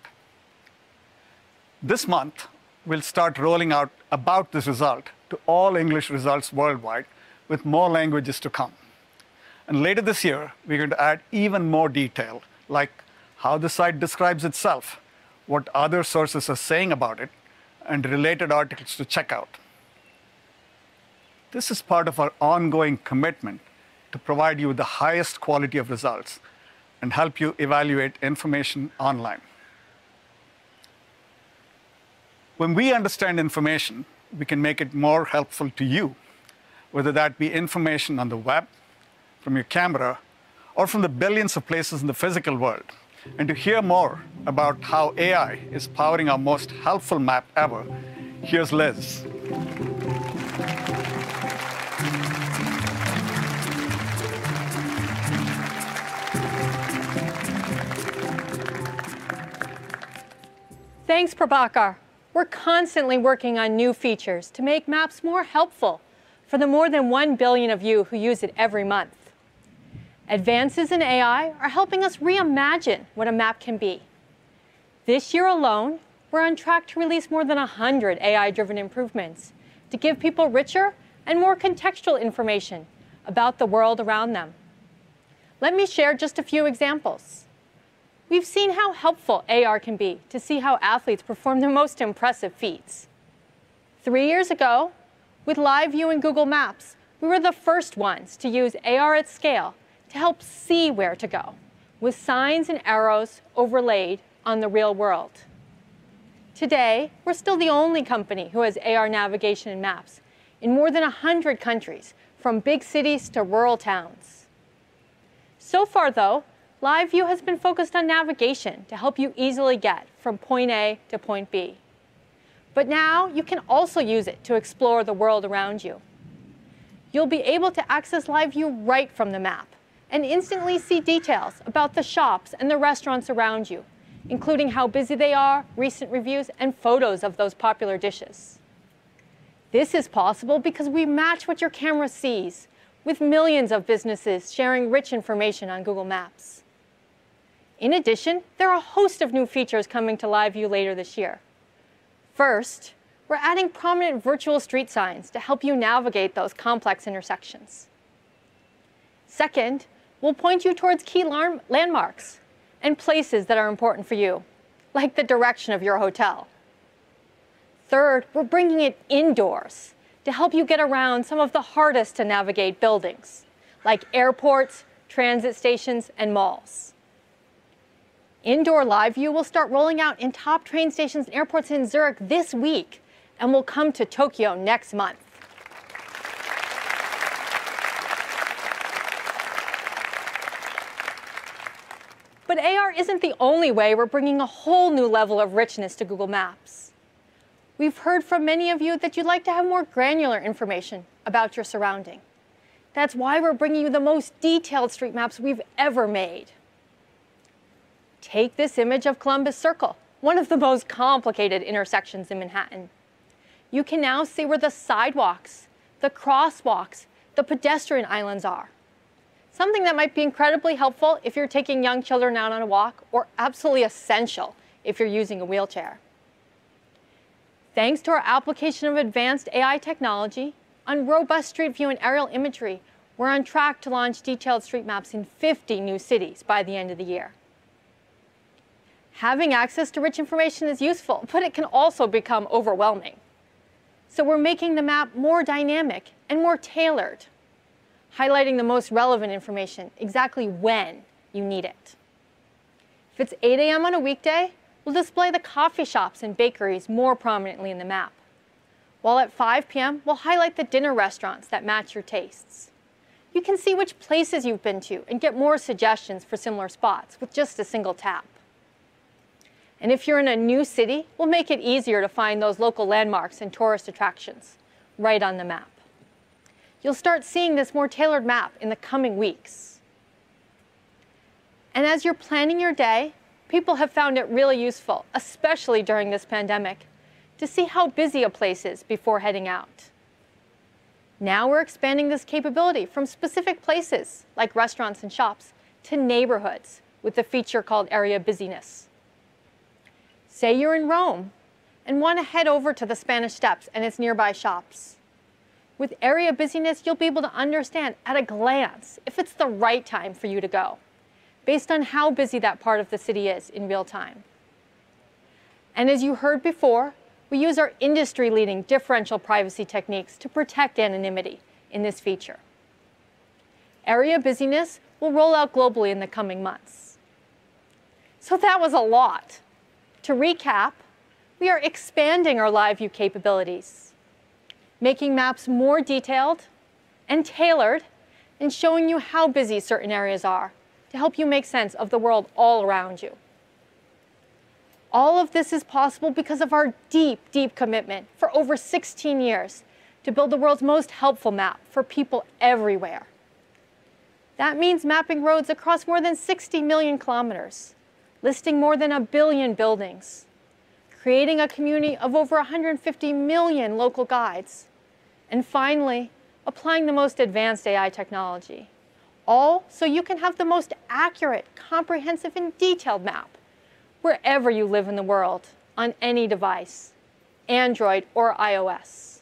[SPEAKER 8] This month, we'll start rolling out About This Result to all English results worldwide, with more languages to come. And later this year, we're going to add even more detail, like how the site describes itself, what other sources are saying about it, and related articles to check out. This is part of our ongoing commitment to provide you with the highest quality of results and help you evaluate information online. When we understand information, we can make it more helpful to you, whether that be information on the web, from your camera, or from the billions of places in the physical world. And to hear more about how A I is powering our most helpful map ever, here's Liz.
[SPEAKER 12] Thanks, Prabhakar. We're constantly working on new features to make maps more helpful for the more than one billion of you who use it every month. Advances in A I are helping us reimagine what a map can be. This year alone, we're on track to release more than one hundred A I-driven improvements to give people richer and more contextual information about the world around them. Let me share just a few examples. We've seen how helpful A R can be to see how athletes perform their most impressive feats. Three years ago, with Live View in Google Maps, we were the first ones to use A R at scale to help see where to go, with signs and arrows overlaid on the real world. Today, we're still the only company who has A R navigation and maps in more than one hundred countries, from big cities to rural towns. So far, though, Live View has been focused on navigation to help you easily get from point A to point B. But now you can also use it to explore the world around you. You'll be able to access Live View right from the map and instantly see details about the shops and the restaurants around you, including how busy they are, recent reviews, and photos of those popular dishes. This is possible because we match what your camera sees, with millions of businesses sharing rich information on Google Maps. In addition, there are a host of new features coming to Live View later this year. First, we're adding prominent virtual street signs to help you navigate those complex intersections. Second, we'll point you towards key landmarks and places that are important for you, like the direction of your hotel. Third, we're bringing it indoors to help you get around some of the hardest to navigate buildings, like airports, transit stations, and malls. Indoor Live View will start rolling out in top train stations and airports in Zurich this week, and will come to Tokyo next month. But A R isn't the only way we're bringing a whole new level of richness to Google Maps. We've heard from many of you that you'd like to have more granular information about your surrounding. That's why we're bringing you the most detailed street maps we've ever made. Take this image of Columbus Circle, one of the most complicated intersections in Manhattan. You can now see where the sidewalks, the crosswalks, the pedestrian islands are. Something that might be incredibly helpful if you're taking young children out on a walk, or absolutely essential if you're using a wheelchair. Thanks to our application of advanced A I technology on robust street view and aerial imagery, we're on track to launch detailed street maps in fifty new cities by the end of the year. Having access to rich information is useful, but it can also become overwhelming. So we're making the map more dynamic and more tailored, highlighting the most relevant information exactly when you need it. If it's eight A M on a weekday, we'll display the coffee shops and bakeries more prominently in the map. While at five P M, we'll highlight the dinner restaurants that match your tastes. You can see which places you've been to and get more suggestions for similar spots with just a single tap. And if you're in a new city, we'll make it easier to find those local landmarks and tourist attractions right on the map. You'll start seeing this more tailored map in the coming weeks. And as you're planning your day, people have found it really useful, especially during this pandemic, to see how busy a place is before heading out. Now we're expanding this capability from specific places, like restaurants and shops, to neighborhoods with a feature called Area Busyness. Say you're in Rome and want to head over to the Spanish Steps and its nearby shops. With Area Busyness, you'll be able to understand at a glance if it's the right time for you to go, based on how busy that part of the city is in real time. And as you heard before, we use our industry-leading differential privacy techniques to protect anonymity in this feature. Area Busyness will roll out globally in the coming months. So that was a lot. To recap, we are expanding our live view capabilities, making maps more detailed and tailored, and showing you how busy certain areas are to help you make sense of the world all around you. All of this is possible because of our deep, deep commitment for over sixteen years to build the world's most helpful map for people everywhere. That means mapping roads across more than sixty million kilometers, listing more than a billion buildings, creating a community of over one hundred fifty million local guides, and finally, applying the most advanced A I technology, all so you can have the most accurate, comprehensive, and detailed map wherever you live in the world, on any device, Android or iOS.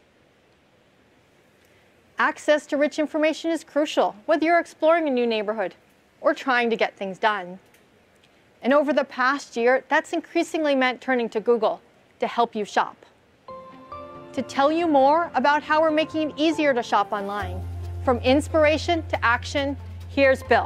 [SPEAKER 12] Access to rich information is crucial, whether you're exploring a new neighborhood or trying to get things done. And over the past year, that's increasingly meant turning to Google to help you shop. To tell you more about how we're making it easier to shop online, from inspiration to action, here's Bill.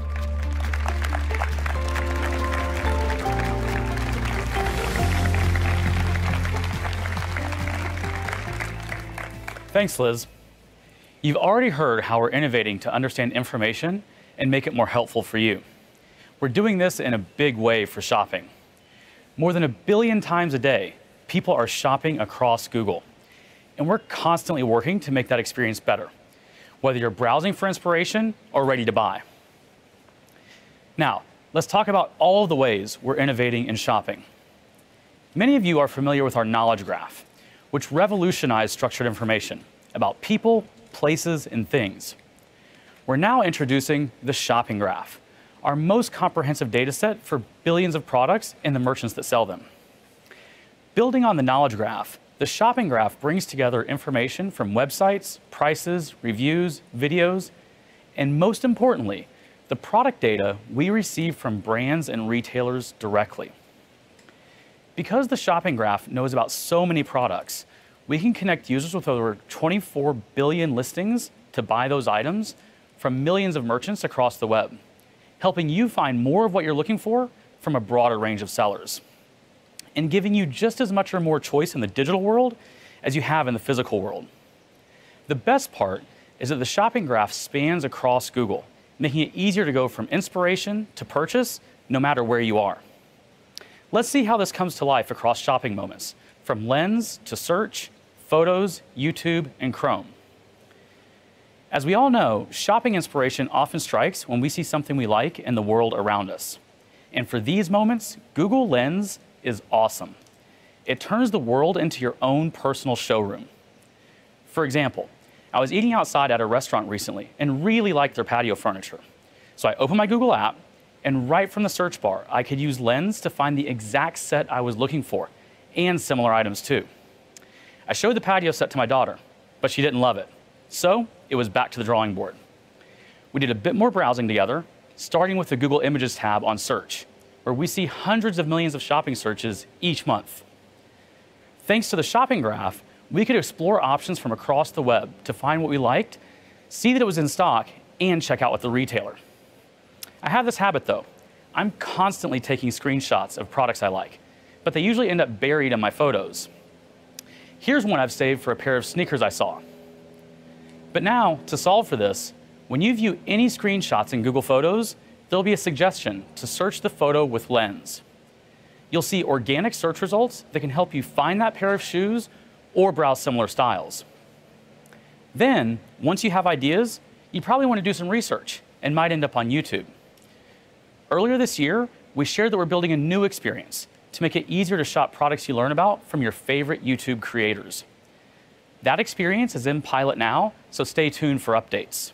[SPEAKER 13] Thanks, Liz. You've already heard how we're innovating to understand information and make it more helpful for you. We're doing this in a big way for shopping. More than a billion times a day, people are shopping across Google. And we're constantly working to make that experience better, whether you're browsing for inspiration or ready to buy. Now, let's talk about all of the ways we're innovating in shopping. Many of you are familiar with our Knowledge Graph, which revolutionized structured information about people, places, and things. We're now introducing the Shopping Graph, our most comprehensive data set for billions of products and the merchants that sell them. Building on the Knowledge Graph, the Shopping Graph brings together information from websites, prices, reviews, videos, and most importantly, the product data we receive from brands and retailers directly. Because the Shopping Graph knows about so many products, we can connect users with over twenty-four billion listings to buy those items from millions of merchants across the web, helping you find more of what you're looking for from a broader range of sellers, and giving you just as much or more choice in the digital world as you have in the physical world. The best part is that the Shopping Graph spans across Google, making it easier to go from inspiration to purchase no matter where you are. Let's see how this comes to life across shopping moments, from Lens to Search, Photos, YouTube, and Chrome. As we all know, shopping inspiration often strikes when we see something we like in the world around us. And for these moments, Google Lens is awesome. It turns the world into your own personal showroom. For example, I was eating outside at a restaurant recently and really liked their patio furniture. So I opened my Google app, and right from the search bar, I could use Lens to find the exact set I was looking for, and similar items too. I showed the patio set to my daughter, but she didn't love it. So it was back to the drawing board. We did a bit more browsing together, starting with the Google Images tab on Search, where we see hundreds of millions of shopping searches each month. Thanks to the shopping graph, we could explore options from across the web to find what we liked, see that it was in stock, and check out with the retailer. I have this habit though. I'm constantly taking screenshots of products I like, but they usually end up buried in my photos. Here's one I've saved for a pair of sneakers I saw. But now, to solve for this, when you view any screenshots in Google Photos, there'll be a suggestion to search the photo with Lens. You'll see organic search results that can help you find that pair of shoes or browse similar styles. Then, once you have ideas, you probably want to do some research and might end up on YouTube. Earlier this year, we shared that we're building a new experience to make it easier to shop products you learn about from your favorite YouTube creators. That experience is in pilot now, so stay tuned for updates.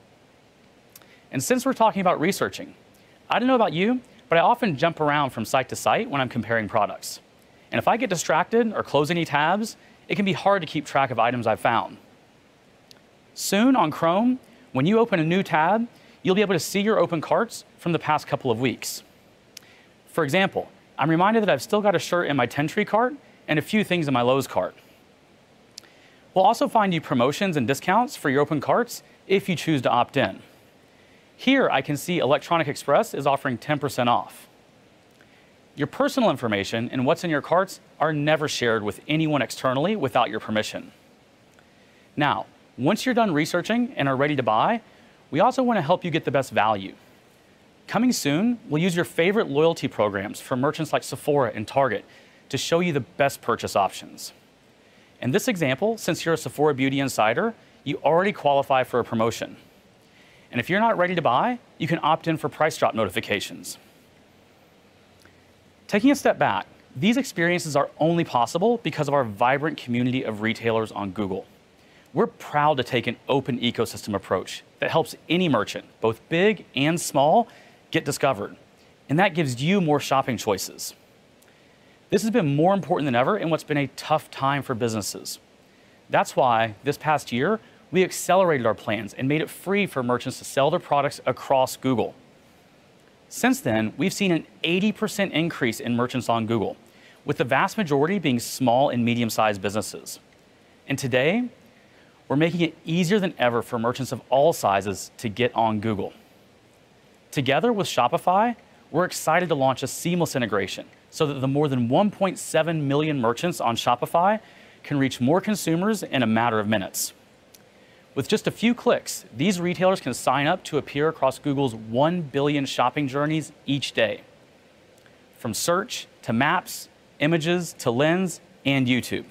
[SPEAKER 13] And since we're talking about researching, I don't know about you, but I often jump around from site to site when I'm comparing products. And if I get distracted or close any tabs, it can be hard to keep track of items I've found. Soon on Chrome, when you open a new tab, you'll be able to see your open carts from the past couple of weeks. For example, I'm reminded that I've still got a shirt in my ten tree cart and a few things in my Lowe's cart. We'll also find you promotions and discounts for your open carts if you choose to opt in. Here, I can see Electronic Express is offering ten percent off. Your personal information and what's in your carts are never shared with anyone externally without your permission. Now, once you're done researching and are ready to buy, we also want to help you get the best value. Coming soon, we'll use your favorite loyalty programs from merchants like Sephora and Target to show you the best purchase options. In this example, since you're a Sephora Beauty Insider, you already qualify for a promotion. And if you're not ready to buy, you can opt in for price drop notifications. Taking a step back, these experiences are only possible because of our vibrant community of retailers on Google. We're proud to take an open ecosystem approach that helps any merchant, both big and small, get discovered. And that gives you more shopping choices. This has been more important than ever in what's been a tough time for businesses. That's why this past year, we accelerated our plans and made it free for merchants to sell their products across Google. Since then, we've seen an eighty percent increase in merchants on Google, with the vast majority being small and medium-sized businesses. And today, we're making it easier than ever for merchants of all sizes to get on Google. Together with Shopify, we're excited to launch a seamless integration so that the more than one point seven million merchants on Shopify can reach more consumers in a matter of minutes. With just a few clicks, these retailers can sign up to appear across Google's one billion shopping journeys each day. From search to maps, images to Lens and YouTube.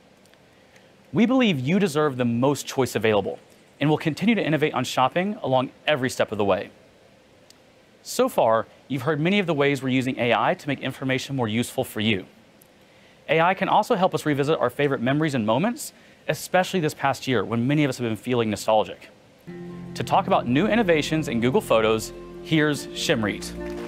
[SPEAKER 13] We believe you deserve the most choice available and will continue to innovate on shopping along every step of the way. So far, you've heard many of the ways we're using A I to make information more useful for you. A I can also help us revisit our favorite memories and moments, especially this past year when many of us have been feeling nostalgic. To talk about new innovations in Google Photos, here's Shimrit.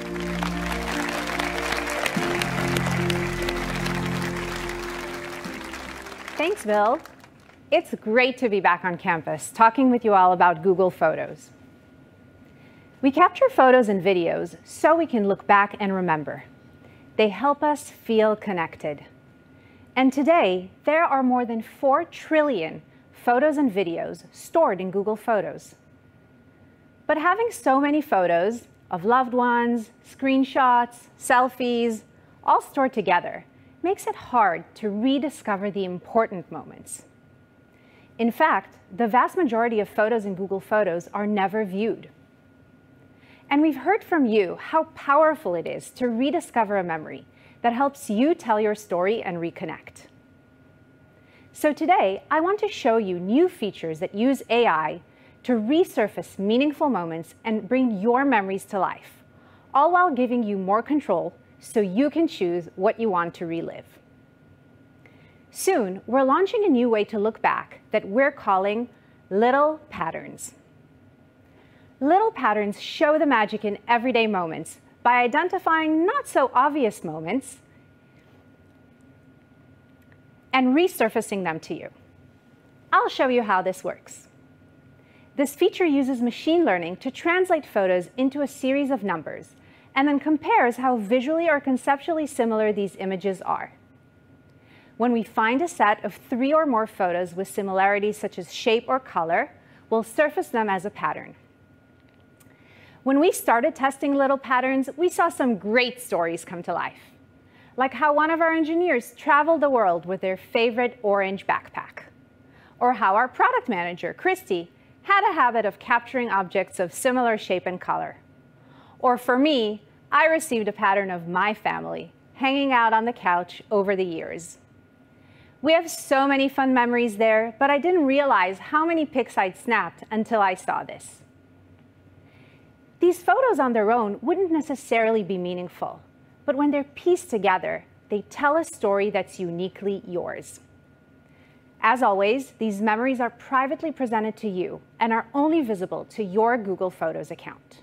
[SPEAKER 14] Thanks, Bill. It's great to be back on campus talking with you all about Google Photos. We capture photos and videos so we can look back and remember. They help us feel connected. And today, there are more than four trillion photos and videos stored in Google Photos. But having so many photos of loved ones, screenshots, selfies, all stored together makes it hard to rediscover the important moments. In fact, the vast majority of photos in Google Photos are never viewed. And we've heard from you how powerful it is to rediscover a memory that helps you tell your story and reconnect. So today, I want to show you new features that use A I to resurface meaningful moments and bring your memories to life, all while giving you more control so you can choose what you want to relive. Soon, we're launching a new way to look back that we're calling Little Patterns. Little patterns show the magic in everyday moments by identifying not so obvious moments and resurfacing them to you. I'll show you how this works. This feature uses machine learning to translate photos into a series of numbers and then compares how visually or conceptually similar these images are. When we find a set of three or more photos with similarities such as shape or color, we'll surface them as a pattern. When we started testing little patterns, we saw some great stories come to life, like how one of our engineers traveled the world with their favorite orange backpack, or how our product manager, Christy, had a habit of capturing objects of similar shape and color. Or for me, I received a pattern of my family hanging out on the couch over the years. We have so many fun memories there, but I didn't realize how many pics I'd snapped until I saw this. These photos on their own wouldn't necessarily be meaningful, but when they're pieced together, they tell a story that's uniquely yours. As always, these memories are privately presented to you and are only visible to your Google Photos account.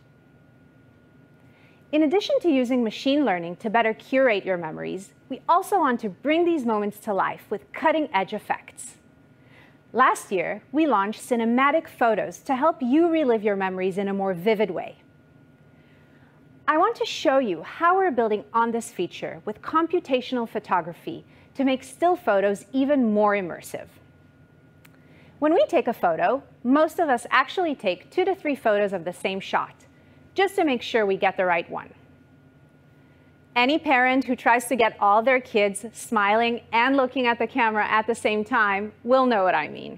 [SPEAKER 14] In addition to using machine learning to better curate your memories, we also want to bring these moments to life with cutting-edge effects. Last year, we launched cinematic photos to help you relive your memories in a more vivid way. I want to show you how we're building on this feature with computational photography to make still photos even more immersive. When we take a photo, most of us actually take two to three photos of the same shot, just to make sure we get the right one. Any parent who tries to get all their kids smiling and looking at the camera at the same time will know what I mean.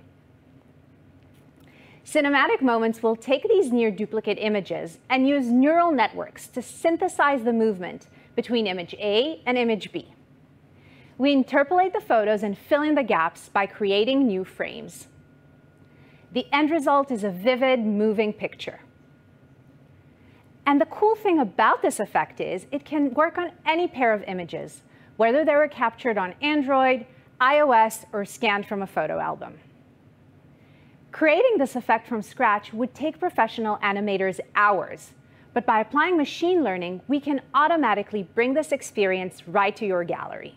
[SPEAKER 14] Cinematic moments will take these near duplicate images and use neural networks to synthesize the movement between image A and image B. We interpolate the photos and fill in the gaps by creating new frames. The end result is a vivid, moving picture. And the cool thing about this effect is it can work on any pair of images, whether they were captured on Android, iOS, or scanned from a photo album. Creating this effect from scratch would take professional animators hours, but by applying machine learning, we can automatically bring this experience right to your gallery.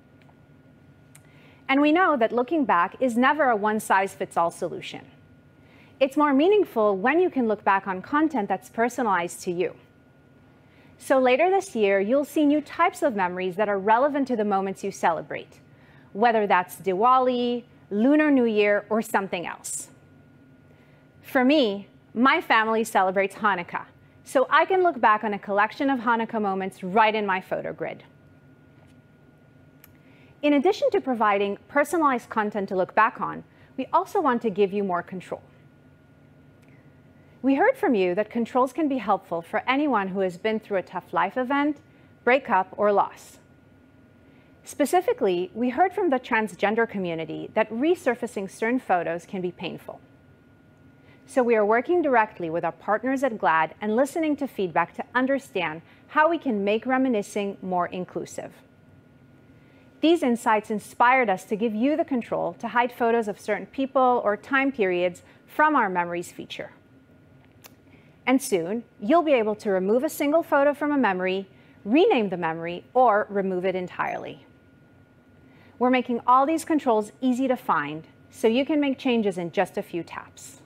[SPEAKER 14] And we know that looking back is never a one-size-fits-all solution. It's more meaningful when you can look back on content that's personalized to you. So later this year, you'll see new types of memories that are relevant to the moments you celebrate, whether that's Diwali, Lunar New Year, or something else. For me, my family celebrates Hanukkah, so I can look back on a collection of Hanukkah moments right in my photo grid. In addition to providing personalized content to look back on, we also want to give you more control. We heard from you that controls can be helpful for anyone who has been through a tough life event, breakup, or loss. Specifically, we heard from the transgender community that resurfacing certain photos can be painful. So we are working directly with our partners at GLAAD and listening to feedback to understand how we can make reminiscing more inclusive. These insights inspired us to give you the control to hide photos of certain people or time periods from our Memories feature. And soon, you'll be able to remove a single photo from a memory, rename the memory, or remove it entirely. We're making all these controls easy to find, so you can make changes in just a few taps.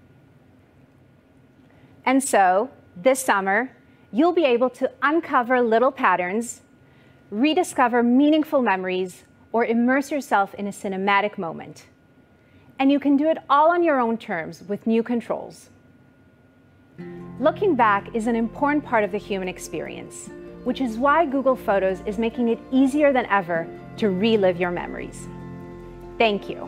[SPEAKER 14] And so, this summer, you'll be able to uncover little patterns, rediscover meaningful memories, or immerse yourself in a cinematic moment. And you can do it all on your own terms with new controls. Looking back is an important part of the human experience, which is why Google Photos is making it easier than ever to relive your memories. Thank you.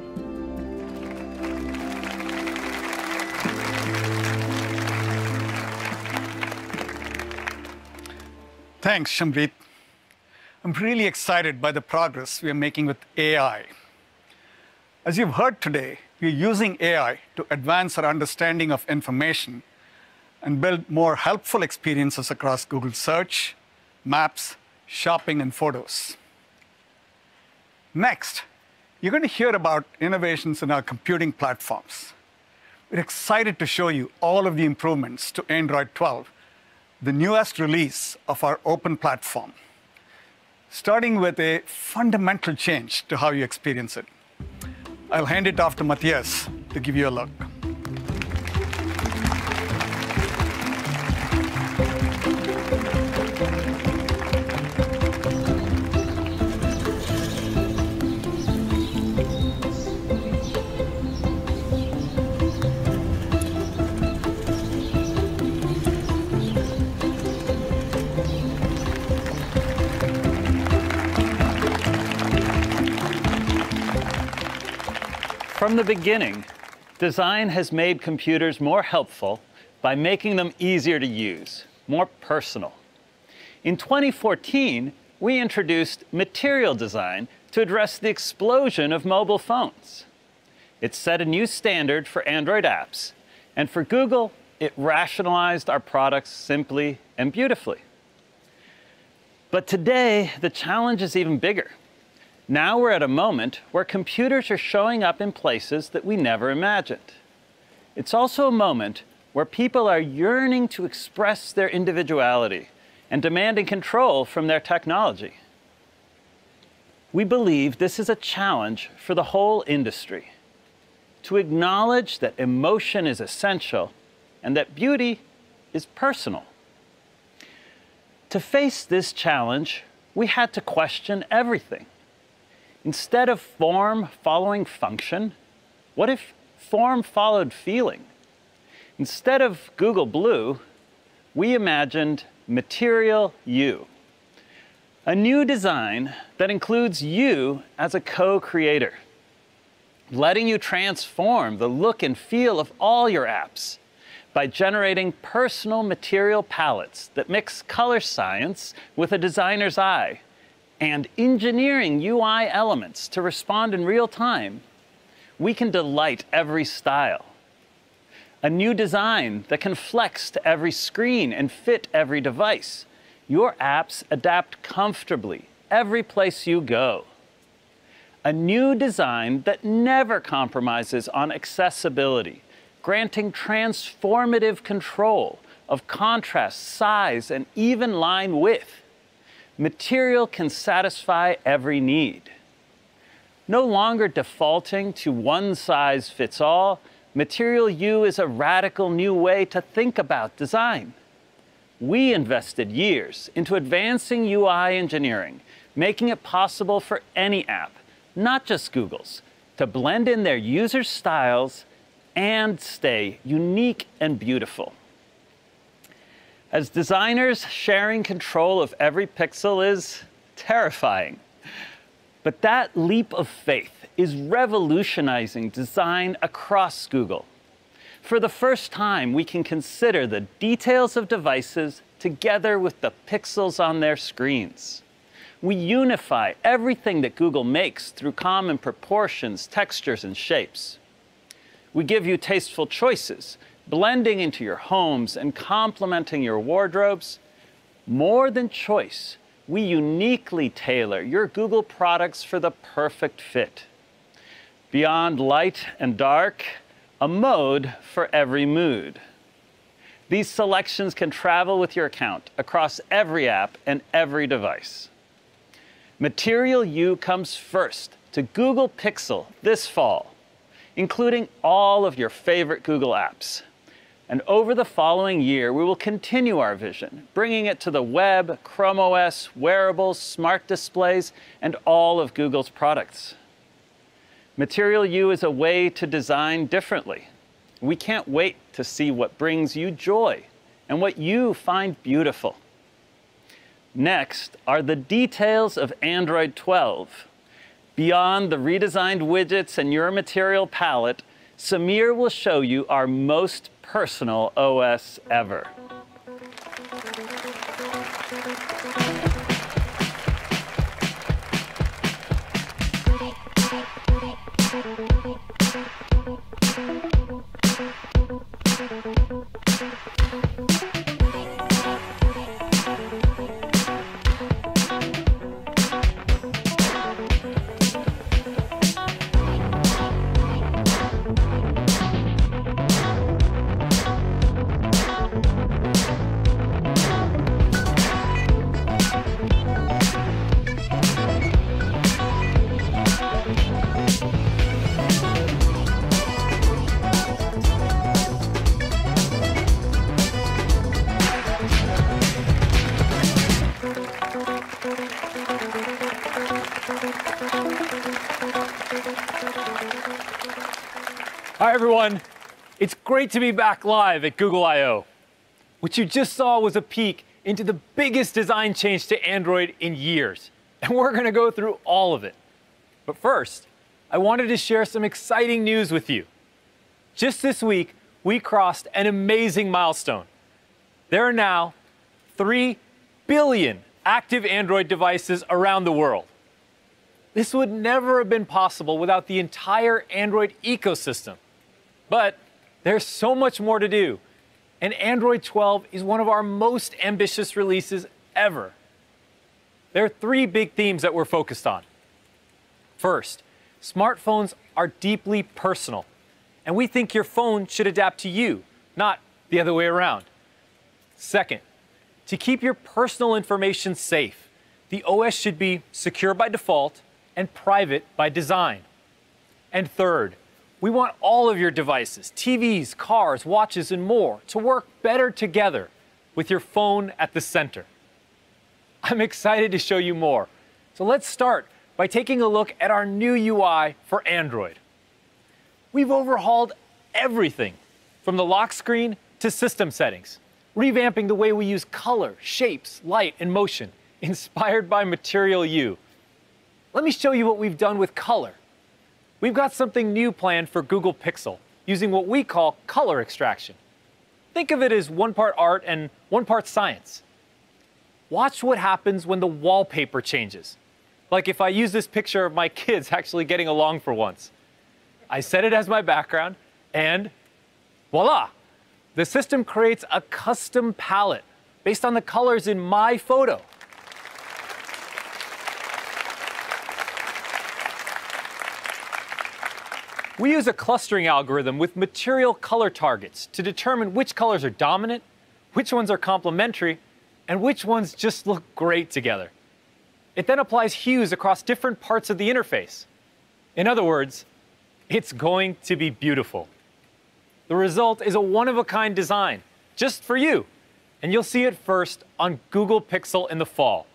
[SPEAKER 8] Thanks, Shamrit. I'm really excited by the progress we are making with A I. As you've heard today, we're using A I to advance our understanding of information and build more helpful experiences across Google Search, Maps, Shopping, and Photos. Next, you're going to hear about innovations in our computing platforms. We're excited to show you all of the improvements to Android twelve, the newest release of our open platform, starting with a fundamental change to how you experience it. I'll hand it off to Matthias to give you a look.
[SPEAKER 15] From the beginning, design has made computers more helpful by making them easier to use, more personal. In twenty fourteen, we introduced material design to address the explosion of mobile phones. It set a new standard for Android apps, and for Google, it rationalized our products simply and beautifully. But today, the challenge is even bigger. Now we're at a moment where computers are showing up in places that we never imagined. It's also a moment where people are yearning to express their individuality and demanding control from their technology. We believe this is a challenge for the whole industry, to acknowledge that emotion is essential and that beauty is personal. To face this challenge, we had to question everything. Instead of form following function, what if form followed feeling? Instead of Google Blue, we imagined Material You, a new design that includes you as a co-creator, letting you transform the look and feel of all your apps by generating personal material palettes that mix color science with a designer's eye, and engineering U I elements to respond in real time. We can delight every style. A new design that can flex to every screen and fit every device. Your apps adapt comfortably every place you go. A new design that never compromises on accessibility, granting transformative control of contrast, size, and even line width. Material can satisfy every need. No longer defaulting to one size fits all, Material You is a radical new way to think about design. We invested years into advancing U I engineering, making it possible for any app, not just Google's, to blend in their users' styles and stay unique and beautiful. As designers, sharing control of every pixel is terrifying. But that leap of faith is revolutionizing design across Google. For the first time, we can consider the details of devices together with the pixels on their screens. We unify everything that Google makes through common proportions, textures, and shapes. We give you tasteful choices, blending into your homes and complementing your wardrobes. More than choice, we uniquely tailor your Google products for the perfect fit. Beyond light and dark, a mode for every mood. These selections can travel with your account across every app and every device. Material You comes first to Google Pixel this fall, including all of your favorite Google apps. And over the following year, we will continue our vision, bringing it to the web, Chrome O S, wearables, smart displays, and all of Google's products. Material You is a way to design differently. We can't wait to see what brings you joy and what you find beautiful. Next are the details of Android twelve. Beyond the redesigned widgets and your material palette, Samir will show you our most personal O S ever.
[SPEAKER 16] Hi, everyone. It's great to be back live at Google I O. What you just saw was a peek into the biggest design change to Android in years, and we're going to go through all of it. But first, I wanted to share some exciting news with you. Just this week, we crossed an amazing milestone. There are now three billion active Android devices around the world. This would never have been possible without the entire Android ecosystem. But there's so much more to do, and Android twelve is one of our most ambitious releases ever. There are three big themes that we're focused on. First, smartphones are deeply personal, and we think your phone should adapt to you, not the other way around. Second, to keep your personal information safe, the O S should be secure by default and private by design. And third, we want all of your devices, T Vs, cars, watches, and more, to work better together with your phone at the center. I'm excited to show you more. So let's start by taking a look at our new U I for Android. We've overhauled everything from the lock screen to system settings, revamping the way we use color, shapes, light, and motion, inspired by Material You. Let me show you what we've done with color. We've got something new planned for Google Pixel, using what we call color extraction. Think of it as one part art and one part science. Watch what happens when the wallpaper changes. Like if I use this picture of my kids actually getting along for once. I set it as my background, and voila! The system creates a custom palette based on the colors in my photo. We use a clustering algorithm with material color targets to determine which colors are dominant, which ones are complementary, and which ones just look great together. It then applies hues across different parts of the interface. In other words, it's going to be beautiful. The result is a one-of-a-kind design, just for you, and you'll see it first on Google Pixel in the fall.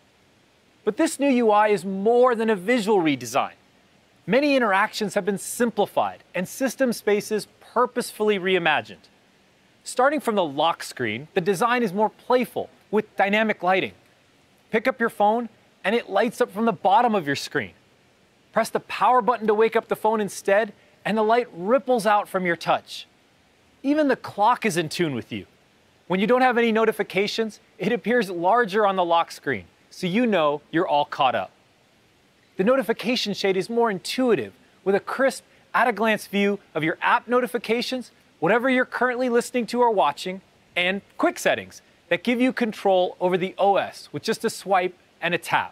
[SPEAKER 16] But this new U I is more than a visual redesign. Many interactions have been simplified and system spaces purposefully reimagined. Starting from the lock screen, the design is more playful with dynamic lighting. Pick up your phone and it lights up from the bottom of your screen. Press the power button to wake up the phone instead, and the light ripples out from your touch. Even the clock is in tune with you. When you don't have any notifications, it appears larger on the lock screen, so you know you're all caught up. The notification shade is more intuitive, with a crisp, at-a-glance view of your app notifications, whatever you're currently listening to or watching, and quick settings that give you control over the O S with just a swipe and a tap.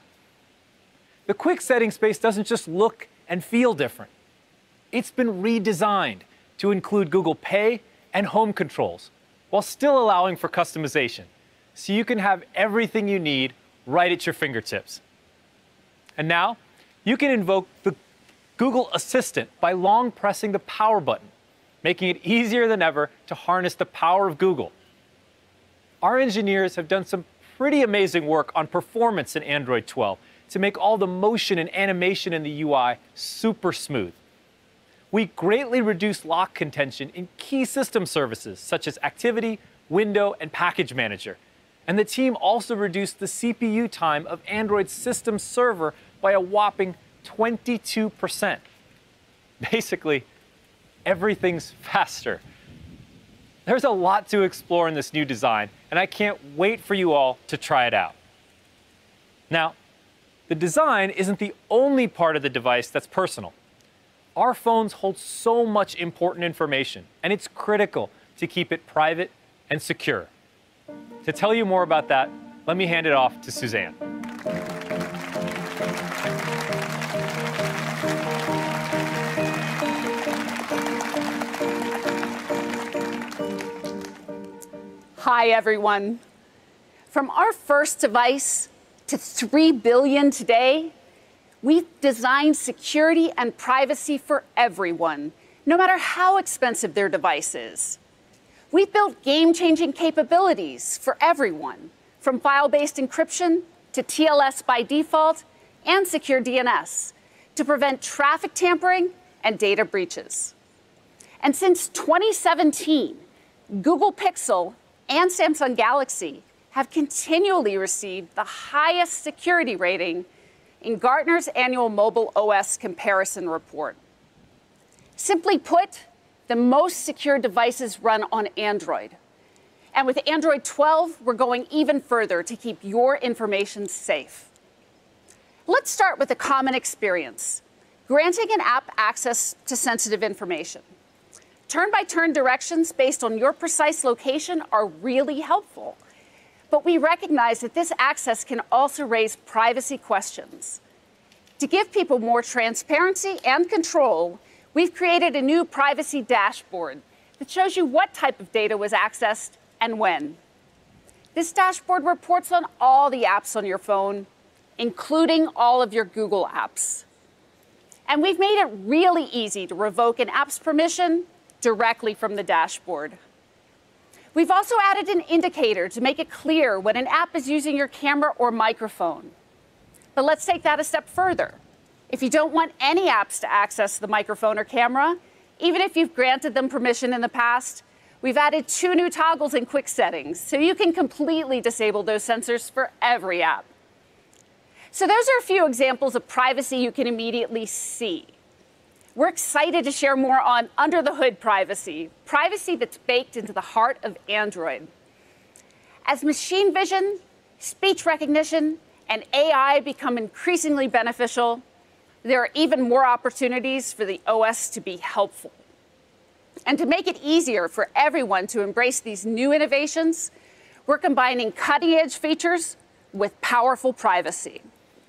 [SPEAKER 16] The quick setting space doesn't just look and feel different. It's been redesigned to include Google Pay and home controls, while still allowing for customization, so you can have everything you need right at your fingertips. And now, you can invoke the Google Assistant by long pressing the power button, making it easier than ever to harness the power of Google. Our engineers have done some pretty amazing work on performance in Android twelve to make all the motion and animation in the U I super smooth. We greatly reduced lock contention in key system services such as Activity, Window, and Package Manager. And the team also reduced the C P U time of Android's system server by a whopping twenty-two percent. Basically, everything's faster. There's a lot to explore in this new design, and I can't wait for you all to try it out. Now, the design isn't the only part of the device that's personal. Our phones hold so much important information, and it's critical to keep it private and secure. To tell you more about that, let me hand it off to Suzanne.
[SPEAKER 17] Hi, everyone. From our first device to three billion today, we've designed security and privacy for everyone, no matter how expensive their device is. We've built game-changing capabilities for everyone, from file-based encryption to T L S by default and secure D N S to prevent traffic tampering and data breaches. And since twenty seventeen, Google Pixel and Samsung Galaxy have continually received the highest security rating in Gartner's annual Mobile O S comparison report. Simply put, the most secure devices run on Android. And with Android twelve, we're going even further to keep your information safe. Let's start with a common experience, granting an app access to sensitive information. Turn-by-turn directions based on your precise location are really helpful. But we recognize that this access can also raise privacy questions. To give people more transparency and control, we've created a new privacy dashboard that shows you what type of data was accessed and when. This dashboard reports on all the apps on your phone, including all of your Google apps. And we've made it really easy to revoke an app's permission directly from the dashboard. We've also added an indicator to make it clear when an app is using your camera or microphone. But let's take that a step further. If you don't want any apps to access the microphone or camera, even if you've granted them permission in the past, we've added two new toggles in quick settings, so you can completely disable those sensors for every app. So those are a few examples of privacy you can immediately see. We're excited to share more on under-the-hood privacy, privacy that's baked into the heart of Android. As machine vision, speech recognition, and A I become increasingly beneficial, there are even more opportunities for the O S to be helpful. And to make it easier for everyone to embrace these new innovations, we're combining cutting-edge features with powerful privacy.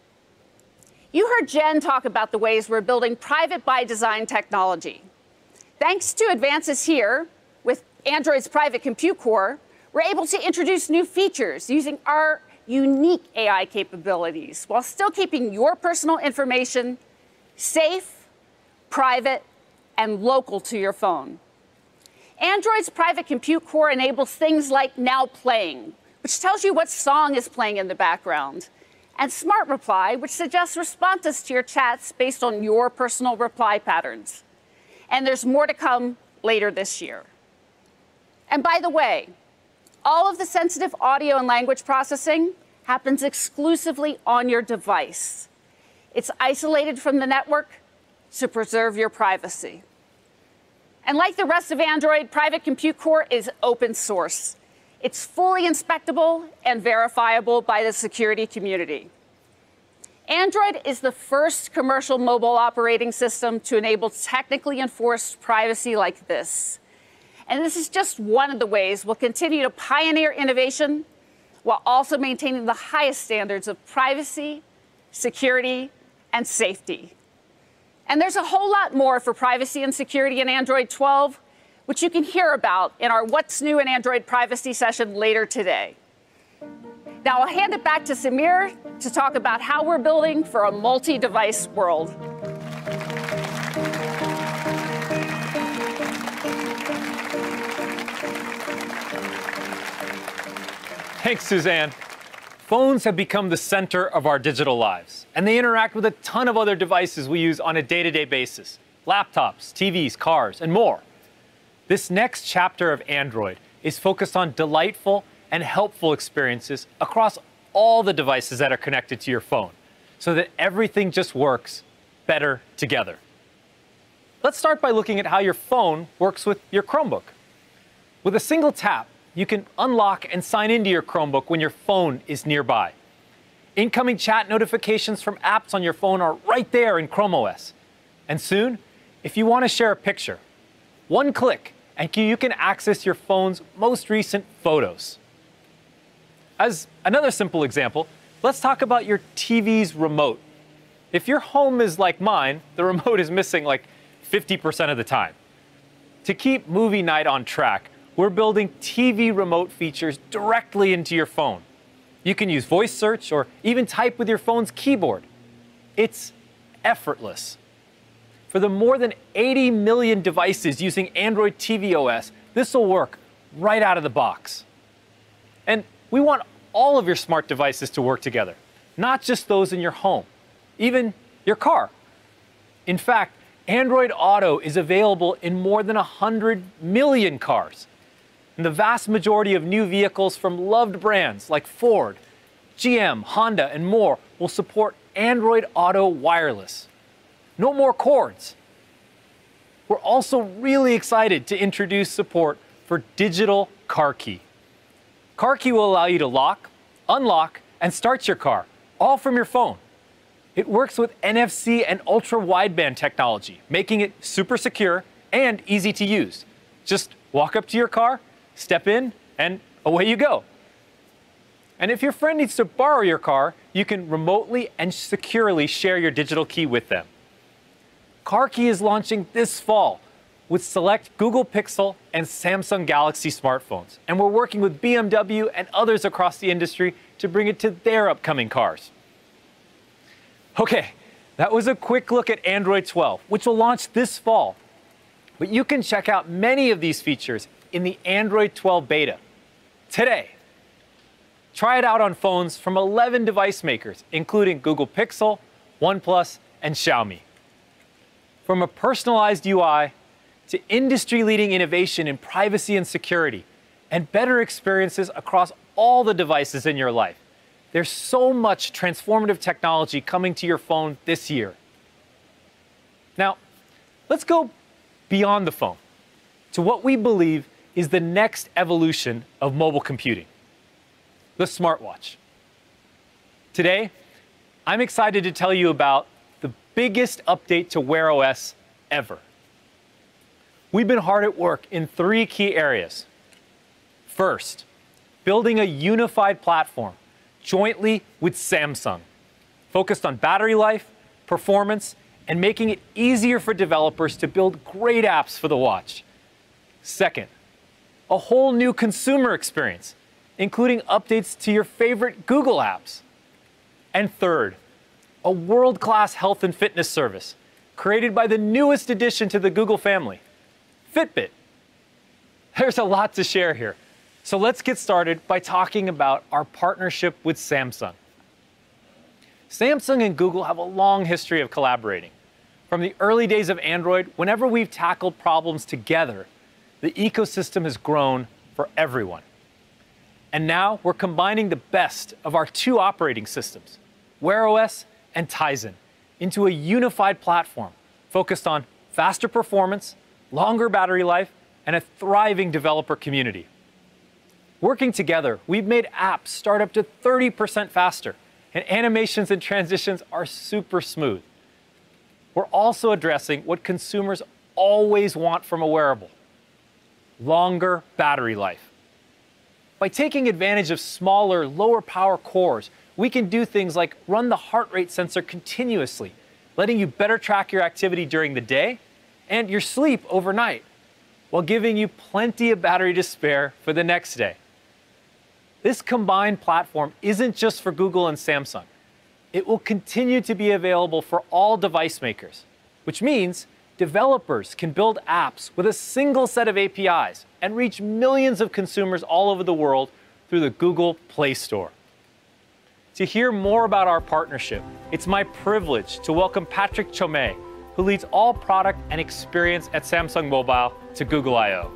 [SPEAKER 17] You heard Jen talk about the ways we're building private by design technology. Thanks to advances here with Android's Private Compute Core, we're able to introduce new features using our unique A I capabilities while still keeping your personal information safe, private, and local to your phone. Android's Private Compute Core enables things like Now Playing, which tells you what song is playing in the background, and Smart Reply, which suggests responses to your chats based on your personal reply patterns. And there's more to come later this year. And by the way, all of the sensitive audio and language processing happens exclusively on your device. It's isolated from the network to preserve your privacy. And like the rest of Android, Private Compute Core is open source. It's fully inspectable and verifiable by the security community. Android is the first commercial mobile operating system to enable technically enforced privacy like this. And this is just one of the ways we'll continue to pioneer innovation while also maintaining the highest standards of privacy, security, and safety. And there's a whole lot more for privacy and security in Android twelve, which you can hear about in our What's New in Android Privacy session later today. Now I'll hand it back to Samir to talk about how we're building for a multi-device world.
[SPEAKER 16] Thanks, Suzanne. Phones have become the center of our digital lives, and they interact with a ton of other devices we use on a day-to-day basis. Laptops, T Vs, cars, and more. This next chapter of Android is focused on delightful and helpful experiences across all the devices that are connected to your phone, so that everything just works better together. Let's start by looking at how your phone works with your Chromebook. With a single tap, you can unlock and sign into your Chromebook when your phone is nearby. Incoming chat notifications from apps on your phone are right there in Chrome O S. And soon, if you want to share a picture, one click, and you can access your phone's most recent photos. As another simple example, let's talk about your T V's remote. If your home is like mine, the remote is missing like fifty percent of the time. To keep movie night on track, we're building T V remote features directly into your phone. You can use voice search or even type with your phone's keyboard. It's effortless. For the more than eighty million devices using Android T V O S, this will work right out of the box. And we want all of your smart devices to work together, not just those in your home, even your car. In fact, Android Auto is available in more than one hundred million cars. And the vast majority of new vehicles from loved brands like Ford, G M, Honda, and more will support Android Auto Wireless. No more cords. We're also really excited to introduce support for digital car key. Car key will allow you to lock, unlock, and start your car, all from your phone. It works with N F C and ultra-wideband technology, making it super secure and easy to use. Just walk up to your car, step in, and away you go. And if your friend needs to borrow your car, you can remotely and securely share your digital key with them. Car key is launching this fall with select Google Pixel and Samsung Galaxy smartphones. And we're working with B M W and others across the industry to bring it to their upcoming cars. Okay, that was a quick look at Android twelve, which will launch this fall. But you can check out many of these features in the Android twelve beta today. Try it out on phones from eleven device makers, including Google Pixel, OnePlus, and Xiaomi. From a personalized U I to industry-leading innovation in privacy and security, and better experiences across all the devices in your life, there's so much transformative technology coming to your phone this year. Now, let's go beyond the phone to what we believe is the next evolution of mobile computing, the smartwatch. Today, I'm excited to tell you about the biggest update to Wear O S ever. We've been hard at work in three key areas. First, building a unified platform jointly with Samsung, focused on battery life, performance, and making it easier for developers to build great apps for the watch. Second, a whole new consumer experience, including updates to your favorite Google apps. And third, a world-class health and fitness service created by the newest addition to the Google family, Fitbit. There's a lot to share here. So let's get started by talking about our partnership with Samsung. Samsung and Google have a long history of collaborating. From the early days of Android, whenever we've tackled problems together, the ecosystem has grown for everyone. And now we're combining the best of our two operating systems, Wear O S and Tizen, into a unified platform focused on faster performance, longer battery life, and a thriving developer community. Working together, we've made apps start up to thirty percent faster, and animations and transitions are super smooth. We're also addressing what consumers always want from a wearable: longer battery life. By taking advantage of smaller, lower power cores, we can do things like run the heart rate sensor continuously, letting you better track your activity during the day and your sleep overnight, while giving you plenty of battery to spare for the next day. This combined platform isn't just for Google and Samsung. It will continue to be available for all device makers, which means developers can build apps with a single set of A P Is and reach millions of consumers all over the world through the Google Play Store. To hear more about our partnership, it's my privilege to welcome Patrick Chaumet, who leads all product and experience at Samsung Mobile, to Google I O.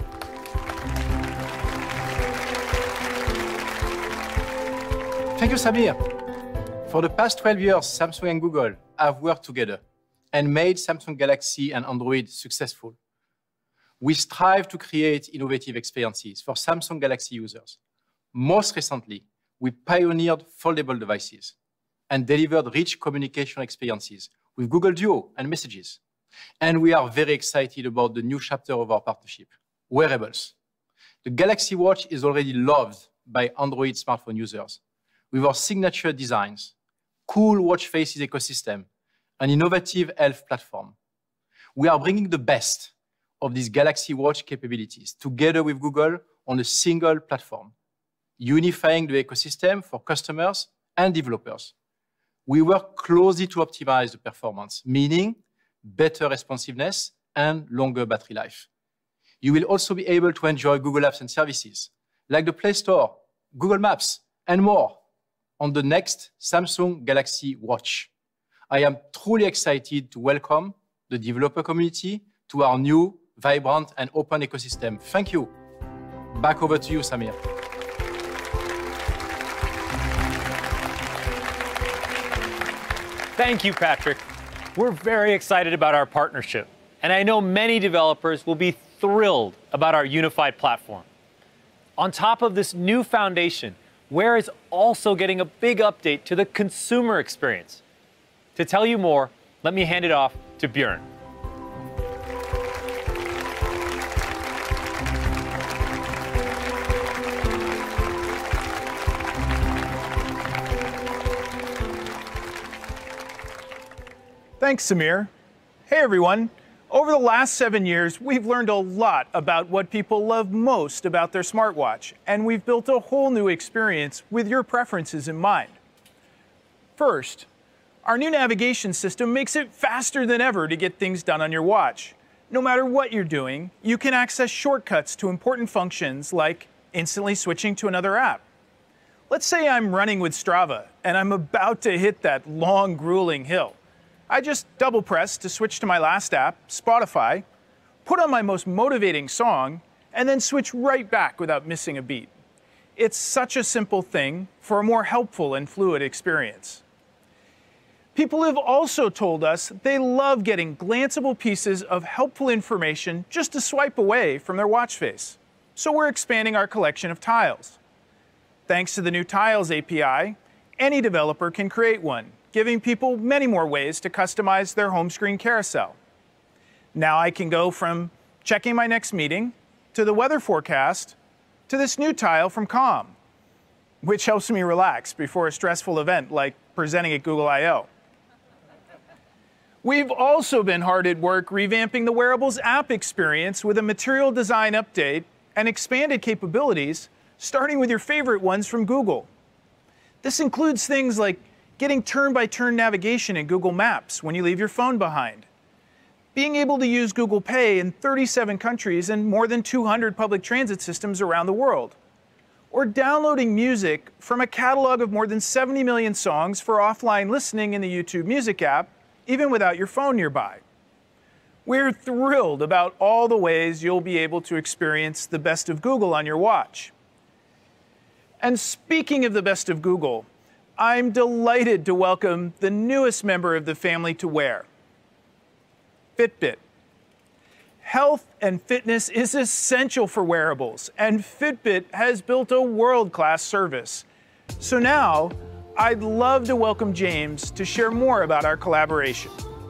[SPEAKER 18] Thank you, Samir. For the past twelve years, Samsung and Google have worked together and made Samsung Galaxy and Android successful. We strive to create innovative experiences for Samsung Galaxy users. Most recently, we pioneered foldable devices and delivered rich communication experiences with Google Duo and Messages. And we are very excited about the new chapter of our partnership, wearables. The Galaxy Watch is already loved by Android smartphone users with our signature designs, cool watch faces ecosystem, an innovative health platform. We are bringing the best of these Galaxy Watch capabilities together with Google on a single platform, unifying the ecosystem for customers and developers. We work closely to optimize the performance, meaning better responsiveness and longer battery life. You will also be able to enjoy Google Apps and services like the Play Store, Google Maps, and more on the next Samsung Galaxy Watch. I am truly excited to welcome the developer community to our new, vibrant, and open ecosystem. Thank you. Back over to you, Samir.
[SPEAKER 16] Thank you, Patrick. We're very excited about our partnership, and I know many developers will be thrilled about our unified platform. On top of this new foundation, Wear is also getting a big update to the consumer experience. To tell you more, let me hand it off to Björn.
[SPEAKER 19] Thanks, Samir. Hey, everyone. Over the last seven years, we've learned a lot about what people love most about their smartwatch, and we've built a whole new experience with your preferences in mind. First, our new navigation system makes it faster than ever to get things done on your watch. No matter what you're doing, you can access shortcuts to important functions like instantly switching to another app. Let's say I'm running with Strava, and I'm about to hit that long, grueling hill. I just double press to switch to my last app, Spotify, put on my most motivating song, and then switch right back without missing a beat. It's such a simple thing for a more helpful and fluid experience. People have also told us they love getting glanceable pieces of helpful information just to swipe away from their watch face. So we're expanding our collection of tiles. Thanks to the new Tiles A P I, any developer can create one, giving people many more ways to customize their home screen carousel. Now I can go from checking my next meeting, to the weather forecast, to this new tile from Calm, which helps me relax before a stressful event like presenting at Google I O. We've also been hard at work revamping the Wearables app experience with a material design update and expanded capabilities, starting with your favorite ones from Google. This includes things like getting turn-by-turn navigation in Google Maps when you leave your phone behind, being able to use Google Pay in thirty-seven countries and more than two hundred public transit systems around the world, or downloading music from a catalog of more than seventy million songs for offline listening in the YouTube Music app, even without your phone nearby. We're thrilled about all the ways you'll be able to experience the best of Google on your watch. And speaking of the best of Google, I'm delighted to welcome the newest member of the family to Wear, Fitbit. Health and fitness is essential for wearables, and Fitbit has built a world-class service. So now, I'd love to welcome James to share more about our collaboration.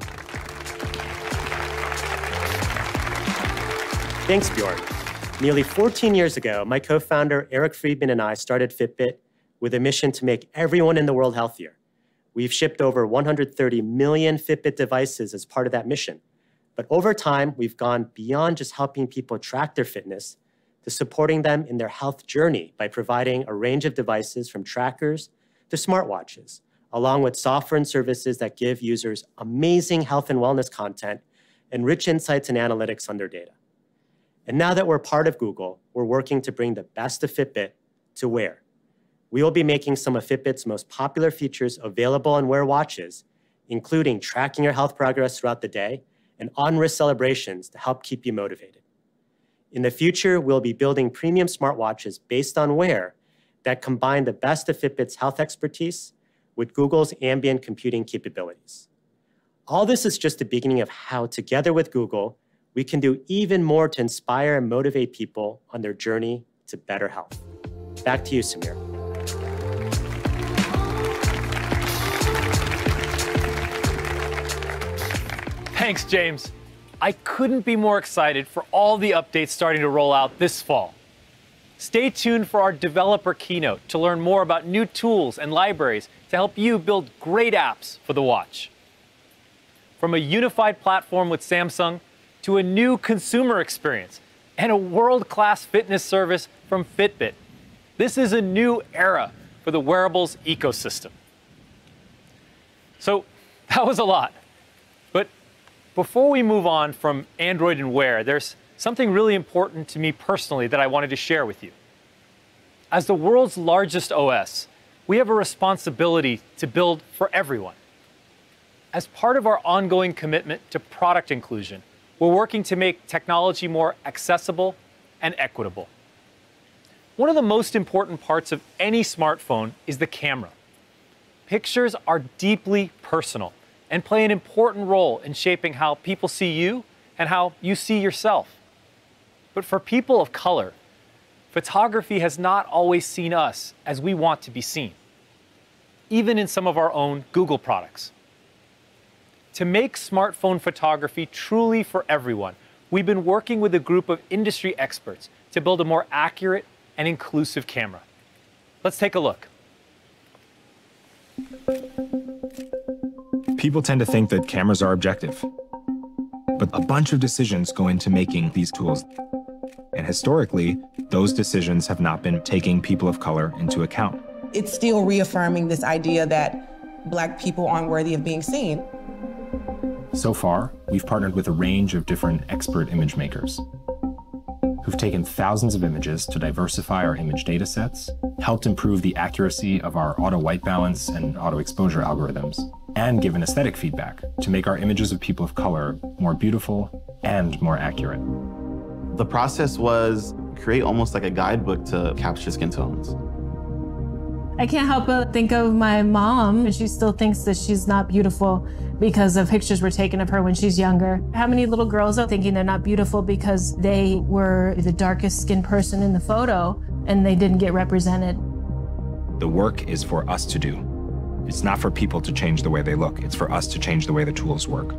[SPEAKER 20] Thanks, Björn. Nearly fourteen years ago, my co-founder Eric Friedman and I started Fitbit with a mission to make everyone in the world healthier. We've shipped over one hundred thirty million Fitbit devices as part of that mission. But over time, we've gone beyond just helping people track their fitness to supporting them in their health journey by providing a range of devices from trackers to smartwatches, along with software and services that give users amazing health and wellness content and rich insights and analytics on their data. And now that we're part of Google, we're working to bring the best of Fitbit to Wear. We will be making some of Fitbit's most popular features available on Wear watches, including tracking your health progress throughout the day and on-wrist celebrations to help keep you motivated. In the future, we'll be building premium smartwatches based on Wear that combine the best of Fitbit's health expertise with Google's ambient computing capabilities. All this is just the beginning of how, together with Google, we can do even more to inspire and motivate people on their journey to better health. Back to you, Samir.
[SPEAKER 16] Thanks, James. I couldn't be more excited for all the updates starting to roll out this fall. Stay tuned for our developer keynote to learn more about new tools and libraries to help you build great apps for the watch. From a unified platform with Samsung to a new consumer experience and a world-class fitness service from Fitbit, this is a new era for the wearables ecosystem. So that was a lot. But before we move on from Android and Wear, there's something really important to me personally that I wanted to share with you. As the world's largest O S, we have a responsibility to build for everyone. As part of our ongoing commitment to product inclusion, we're working to make technology more accessible and equitable. One of the most important parts of any smartphone is the camera. Pictures are deeply personal and play an important role in shaping how people see you and how you see yourself. But for people of color, photography has not always seen us as we want to be seen, even in some of our own Google products. To make smartphone photography truly for everyone, we've been working with a group of industry experts to build a more accurate and inclusive camera. Let's take a look.
[SPEAKER 21] People tend to think that cameras are objective, but a bunch of decisions go into making these tools. And historically, those decisions have not been taking people of color into account.
[SPEAKER 22] It's still reaffirming this idea that Black people aren't worthy of being seen.
[SPEAKER 21] So far, we've partnered with a range of different expert image makers who've taken thousands of images to diversify our image data sets, helped improve the accuracy of our auto white balance and auto exposure algorithms, and given aesthetic feedback to make our images of people of color more beautiful and more accurate.
[SPEAKER 23] The process was create almost like a guidebook to capture skin tones.
[SPEAKER 24] I can't help but think of my mom, and she still thinks that she's not beautiful because of pictures were taken of her when she's younger. How many little girls are thinking they're not beautiful because they were the darkest skinned person in the photo and they didn't get represented?
[SPEAKER 21] The work is for us to do. It's not for people to change the way they look. It's for us to change the way the tools work.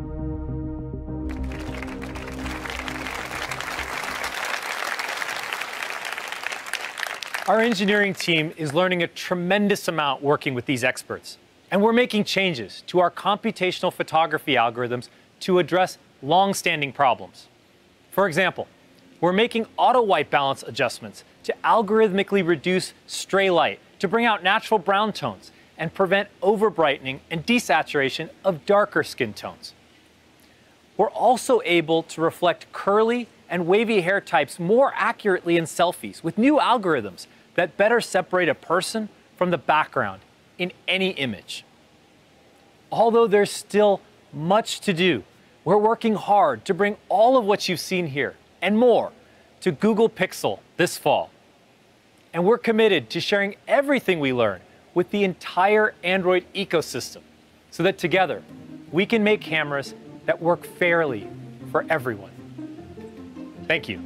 [SPEAKER 16] Our engineering team is learning a tremendous amount working with these experts, and we're making changes to our computational photography algorithms to address long-standing problems. For example, we're making auto white balance adjustments to algorithmically reduce stray light to bring out natural brown tones and prevent overbrightening and desaturation of darker skin tones. We're also able to reflect curly and wavy hair types more accurately in selfies with new algorithms that better separate a person from the background in any image. Although there's still much to do, we're working hard to bring all of what you've seen here and more to Google Pixel this fall. And we're committed to sharing everything we learn with the entire Android ecosystem so that together we can make cameras that work fairly for everyone. Thank you.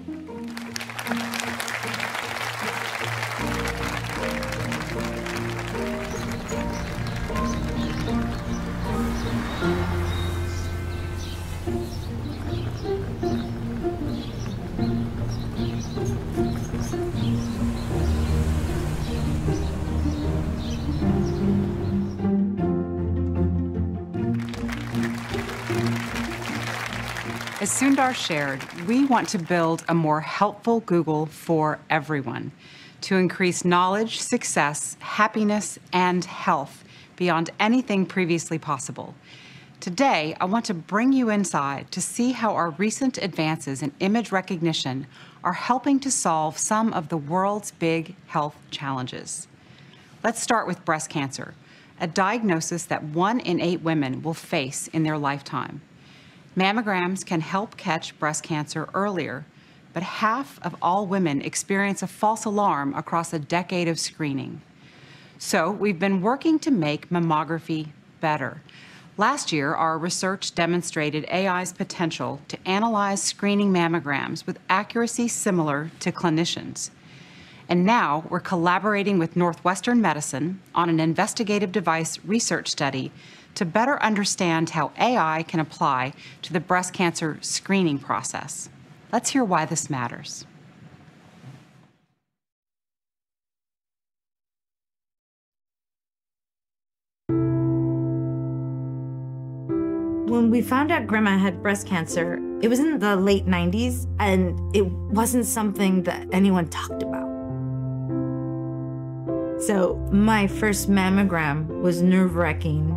[SPEAKER 25] As Sundar shared, we want to build a more helpful Google for everyone to increase knowledge, success, happiness, and health beyond anything previously possible. Today, I want to bring you inside to see how our recent advances in image recognition are helping to solve some of the world's big health challenges. Let's start with breast cancer, a diagnosis that one in eight women will face in their lifetime. Mammograms can help catch breast cancer earlier, but half of all women experience a false alarm across a decade of screening. So we've been working to make mammography better. Last year, our research demonstrated A I's potential to analyze screening mammograms with accuracy similar to clinicians. And now we're collaborating with Northwestern Medicine on an investigative device research study to better understand how A I can apply to the breast cancer screening process. Let's hear why this matters.
[SPEAKER 2] When we found out Grandma had breast cancer, it was in the late nineties, and it wasn't something that anyone talked about. So my first mammogram was nerve-wracking.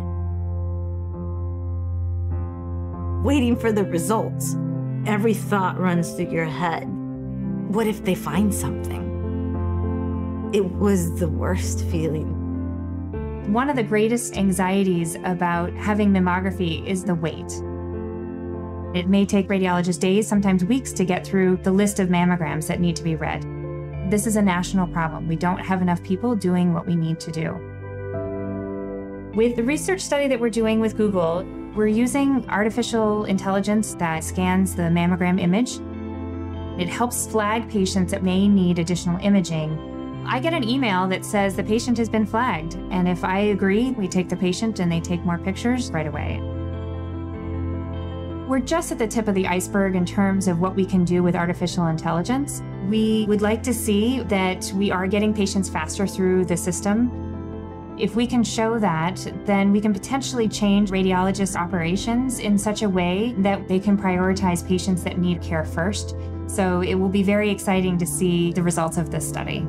[SPEAKER 2] Waiting for the results. Every thought runs through your head. What if they find something? It was the worst feeling.
[SPEAKER 3] One of the greatest anxieties about having mammography is the wait. It may take radiologists days, sometimes weeks, to get through the list of mammograms that need to be read. This is a national problem. We don't have enough people doing what we need to do. With the research study that we're doing with Google, we're using artificial intelligence that scans the mammogram image. It helps flag patients that may need additional imaging. I get an email that says the patient has been flagged, and if I agree, we take the patient and they take more pictures right away. We're just at the tip of the iceberg in terms of what we can do with artificial intelligence. We would like to see that we are getting patients faster through the system. If we can show that, then we can potentially change radiologists' operations in such a way that they can prioritize patients that need care first. So it will be very exciting to see the results of this study.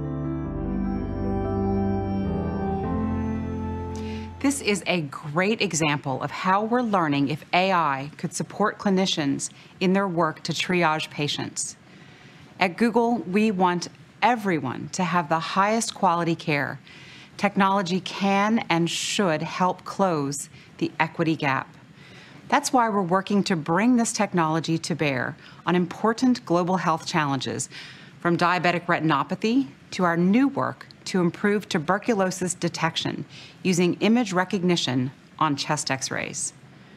[SPEAKER 25] This is a great example of how we're learning if A I could support clinicians in their work to triage patients. At Google, we want everyone to have the highest quality care. Technology can and should help close the equity gap. That's why we're working to bring this technology to bear on important global health challenges, from diabetic retinopathy to our new work to improve tuberculosis detection using image recognition on chest X-rays.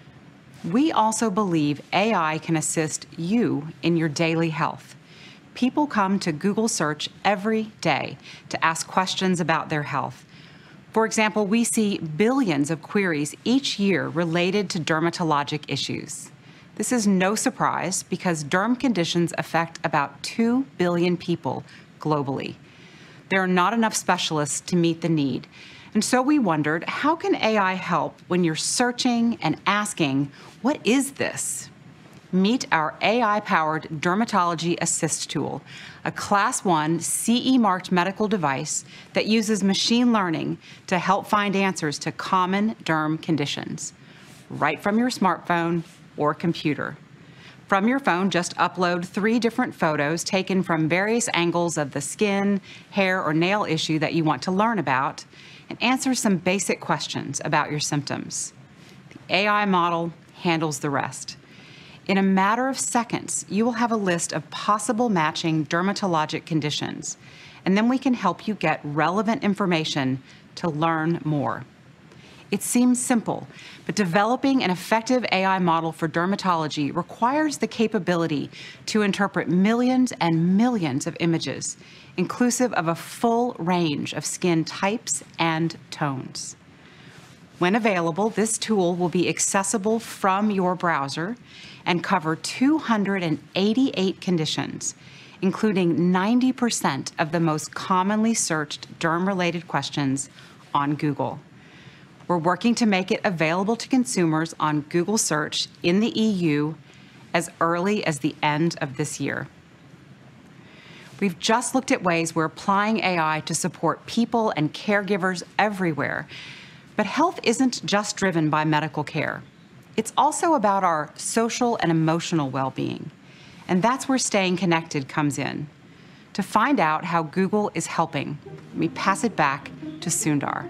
[SPEAKER 25] We also believe A I can assist you in your daily health. People come to Google Search every day to ask questions about their health. For example, we see billions of queries each year related to dermatologic issues. This is no surprise because derm conditions affect about two billion people globally. There are not enough specialists to meet the need. And so we wondered, how can A I help when you're searching and asking, what is this? Meet our A I-powered Dermatology Assist tool, a Class one C E-marked medical device that uses machine learning to help find answers to common derm conditions, right from your smartphone or computer. From your phone, just upload three different photos taken from various angles of the skin, hair, or nail issue that you want to learn about, and answer some basic questions about your symptoms. The A I model handles the rest. In a matter of seconds, you will have a list of possible matching dermatologic conditions, and then we can help you get relevant information to learn more. It seems simple, but developing an effective A I model for dermatology requires the capability to interpret millions and millions of images, inclusive of a full range of skin types and tones. When available, this tool will be accessible from your browser and cover two hundred eighty-eight conditions, including ninety percent of the most commonly searched derm-related questions on Google. We're working to make it available to consumers on Google Search in the E U as early as the end of this year. We've just looked at ways we're applying A I to support people and caregivers everywhere. But health isn't just driven by medical care. It's also about our social and emotional well-being. And that's where staying connected comes in. To find out how Google is helping, we pass it back to Sundar.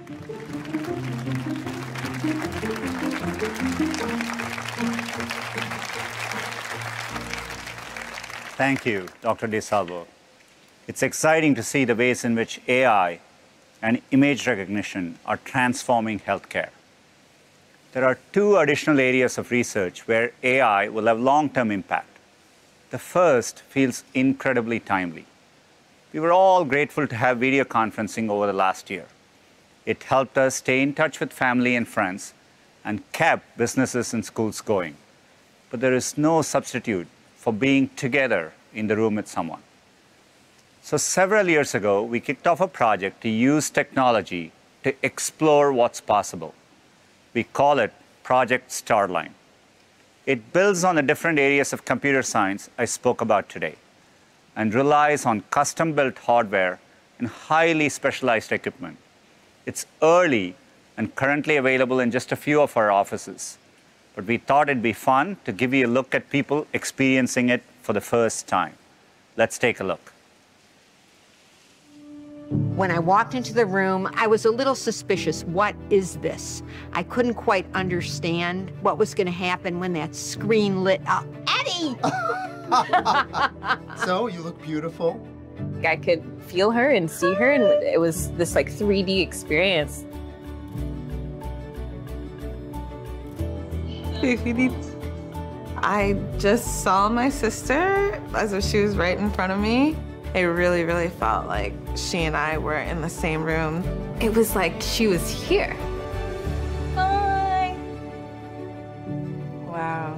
[SPEAKER 1] Thank you, Doctor DeSalvo. It's exciting to see the ways in which A I and image recognition are transforming healthcare. There are two additional areas of research where A I will have long-term impact. The first feels incredibly timely. We were all grateful to have video conferencing over the last year. It helped us stay in touch with family and friends, and kept businesses and schools going. But there is no substitute for being together in the room with someone. So several years ago, we kicked off a project to use technology to explore what's possible. We call it Project Starline. It builds on the different areas of computer science I spoke about today and relies on custom-built hardware and highly specialized equipment. It's early and currently available in just a few of our offices, but we thought it'd be fun to give you a look at people experiencing it for the first time. Let's take a look.
[SPEAKER 4] When I walked into the room, I was a little suspicious. What is this? I couldn't quite understand what was going to happen when that screen lit up. Eddie!
[SPEAKER 5] So, you look beautiful.
[SPEAKER 6] I could feel her and see her, and it was this like three D experience.
[SPEAKER 7] I just saw my sister as if she was right in front of me. It really, really felt like she and I were in the same room. It was like she was here.
[SPEAKER 6] Hi.
[SPEAKER 7] Wow.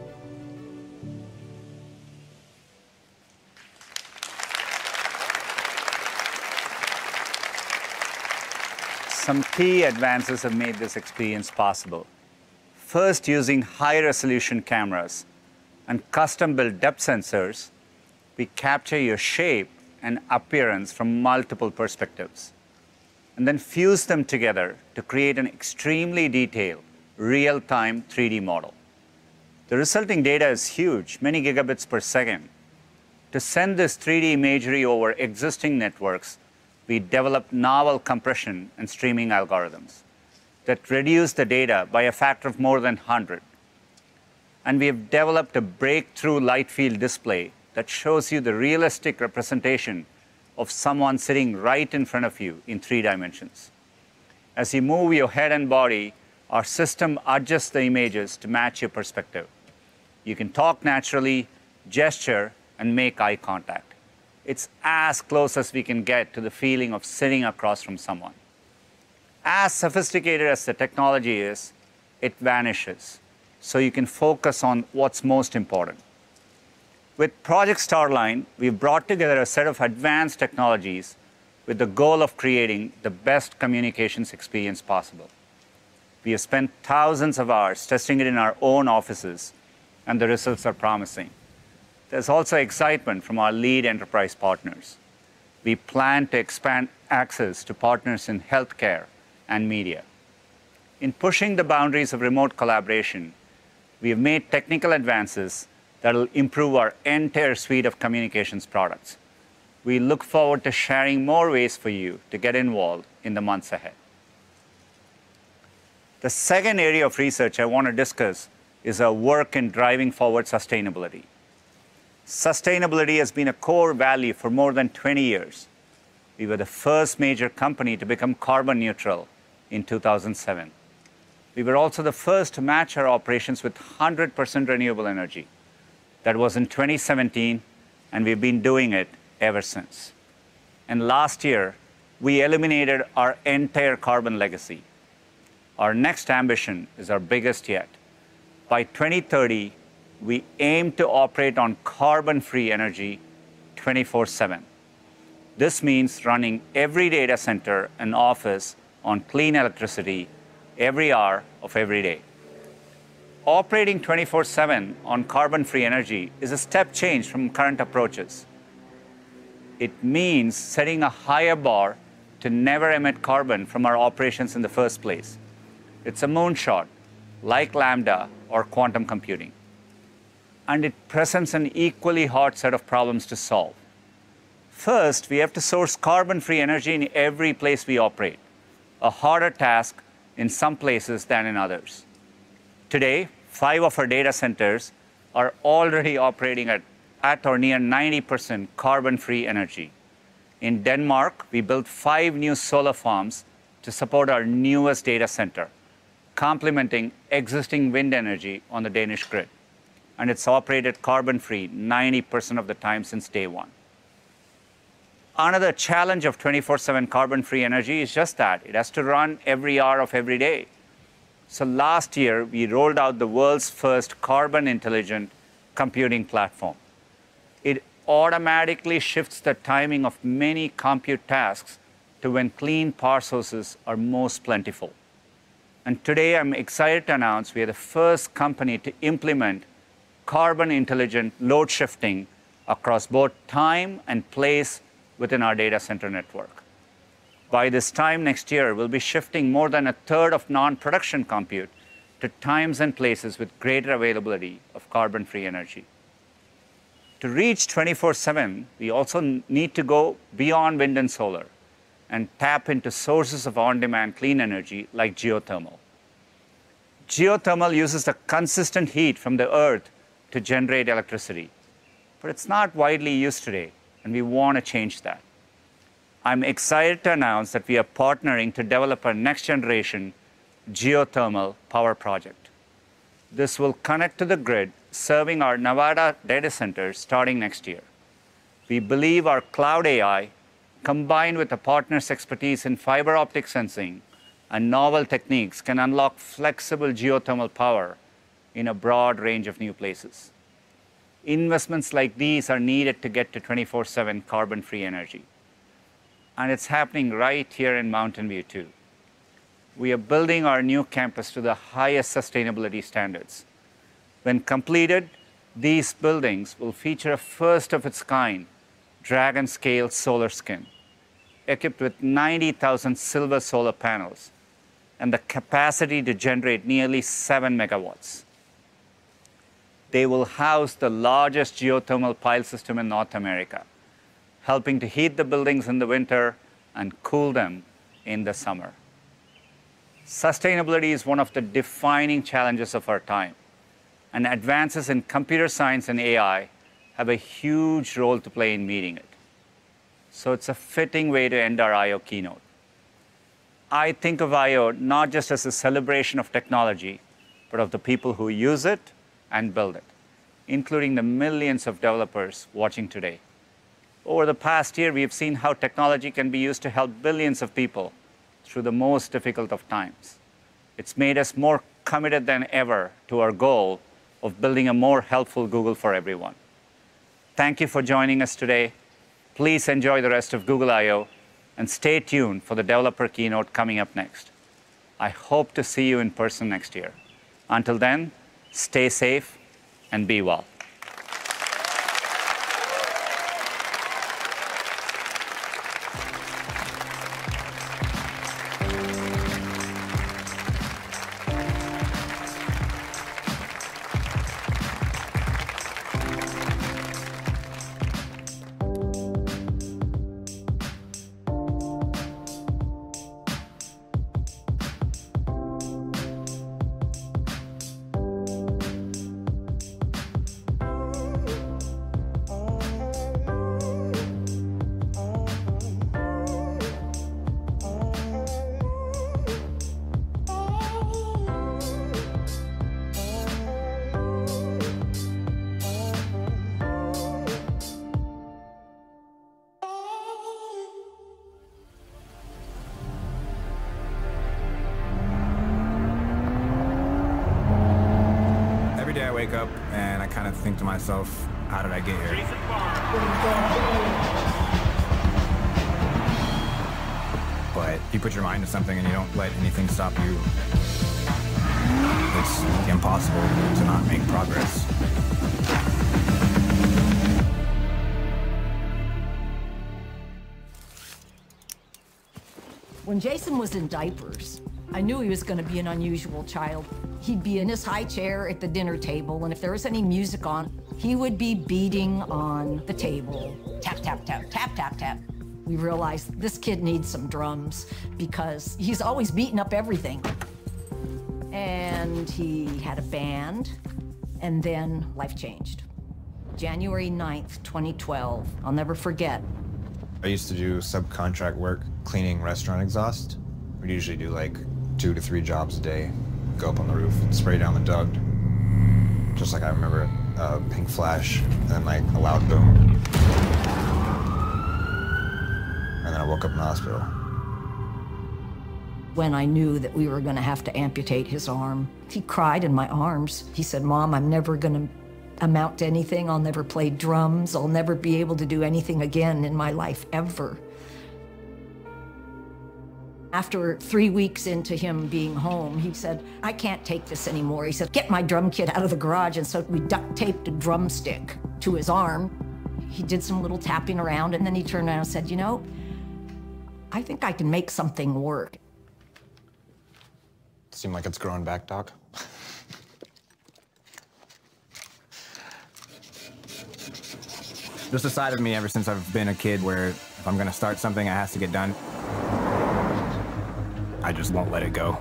[SPEAKER 1] Some key advances have made this experience possible. First, using high-resolution cameras and custom-built depth sensors, we capture your shape and appearance from multiple perspectives, and then fuse them together to create an extremely detailed, real-time three D model. The resulting data is huge, many gigabits per second. To send this three D imagery over existing networks, we developed novel compression and streaming algorithms that reduce the data by a factor of more than one hundred. And we have developed a breakthrough light field display that shows you the realistic representation of someone sitting right in front of you in three dimensions. As you move your head and body, our system adjusts the images to match your perspective. You can talk naturally, gesture, and make eye contact. It's as close as we can get to the feeling of sitting across from someone. As sophisticated as the technology is, it vanishes, so you can focus on what's most important. With Project Starline, we've brought together a set of advanced technologies with the goal of creating the best communications experience possible. We have spent thousands of hours testing it in our own offices, and the results are promising. There's also excitement from our lead enterprise partners. We plan to expand access to partners in healthcare and media. In pushing the boundaries of remote collaboration, we have made technical advances that will improve our entire suite of communications products. We look forward to sharing more ways for you to get involved in the months ahead. The second area of research I want to discuss is our work in driving forward sustainability. Sustainability has been a core value for more than twenty years. We were the first major company to become carbon neutral in two thousand seven. We were also the first to match our operations with one hundred percent renewable energy. That was in twenty seventeen, and we've been doing it ever since. And last year, we eliminated our entire carbon legacy. Our next ambition is our biggest yet. By twenty thirty, we aim to operate on carbon-free energy twenty-four seven. This means running every data center and office on clean electricity every hour of every day. Operating twenty-four seven on carbon-free energy is a step change from current approaches. It means setting a higher bar to never emit carbon from our operations in the first place. It's a moonshot, like Lambda or quantum computing. And it presents an equally hard set of problems to solve. First, we have to source carbon-free energy in every place we operate, a harder task in some places than in others. Today, five of our data centers are already operating at, at or near ninety percent carbon-free energy. In Denmark, we built five new solar farms to support our newest data center, complementing existing wind energy on the Danish grid. And it's operated carbon-free ninety percent of the time since day one. Another challenge of twenty-four seven carbon-free energy is just that. It has to run every hour of every day. So last year, we rolled out the world's first carbon intelligent computing platform. It automatically shifts the timing of many compute tasks to when clean power sources are most plentiful. And today, I'm excited to announce we are the first company to implement carbon intelligent load shifting across both time and place within our data center network. By this time next year, we'll be shifting more than a third of non-production compute to times and places with greater availability of carbon-free energy. To reach twenty-four seven, we also need to go beyond wind and solar and tap into sources of on-demand clean energy like geothermal. Geothermal uses the consistent heat from the earth to generate electricity, but it's not widely used today, and we want to change that. I'm excited to announce that we are partnering to develop a next-generation geothermal power project. This will connect to the grid, serving our Nevada data centers starting next year. We believe our cloud A I, combined with a partner's expertise in fiber optic sensing and novel techniques, can unlock flexible geothermal power in a broad range of new places. Investments like these are needed to get to twenty-four seven carbon-free energy. And it's happening right here in Mountain View, too. We are building our new campus to the highest sustainability standards. When completed, these buildings will feature a first-of-its-kind Dragon-scale solar skin, equipped with ninety thousand silver solar panels and the capacity to generate nearly seven megawatts. They will house the largest geothermal pile system in North America, helping to heat the buildings in the winter and cool them in the summer. Sustainability is one of the defining challenges of our time, and advances in computer science and A I have a huge role to play in meeting it. So it's a fitting way to end our I O keynote. I think of I O not just as a celebration of technology, but of the people who use it and build it, including the millions of developers watching today. Over the past year, we have seen how technology can be used to help billions of people through the most difficult of times. It's made us more committed than ever to our goal of building a more helpful Google for everyone. Thank you for joining us today. Please enjoy the rest of Google I O and stay tuned for the developer keynote coming up next. I hope to see you in person next year. Until then, stay safe and be well.
[SPEAKER 5] Wake up and I kind of think to myself, how did I get here? But if you put your mind to something and you don't let anything stop you, it's impossible to not make progress.
[SPEAKER 9] When Jason was in diapers, I knew he was going to be an unusual child. He'd be in his high chair at the dinner table, and if there was any music on, he would be beating on the table. Tap, tap, tap, tap, tap, tap. We realized this kid needs some drums because he's always beating up everything. And he had a band, and then life changed. January ninth, twenty twelve, I'll never forget.
[SPEAKER 5] I used to do subcontract work cleaning restaurant exhaust. We'd usually do like two to three jobs a day. Go up on the roof and spray down the duct. Just like I remember a pink flash and then like a loud boom. And then I woke up in the hospital.
[SPEAKER 9] when I knew that we were going to have to amputate his arm. He cried in my arms. He said, "Mom, I'm never going to amount to anything. I'll never play drums. I'll never be able to do anything again in my life, ever." After three weeks into him being home, he said, "I can't take this anymore." He said, "Get my drum kit out of the garage." And so we duct taped a drumstick to his arm. He did some little tapping around, and then he turned around and said, "You know, I think I can make something work."
[SPEAKER 5] Seem like it's growing back, Doc. There's a side of me ever since I've been a kid where if I'm gonna start something, it has to get done. I just won't let it go.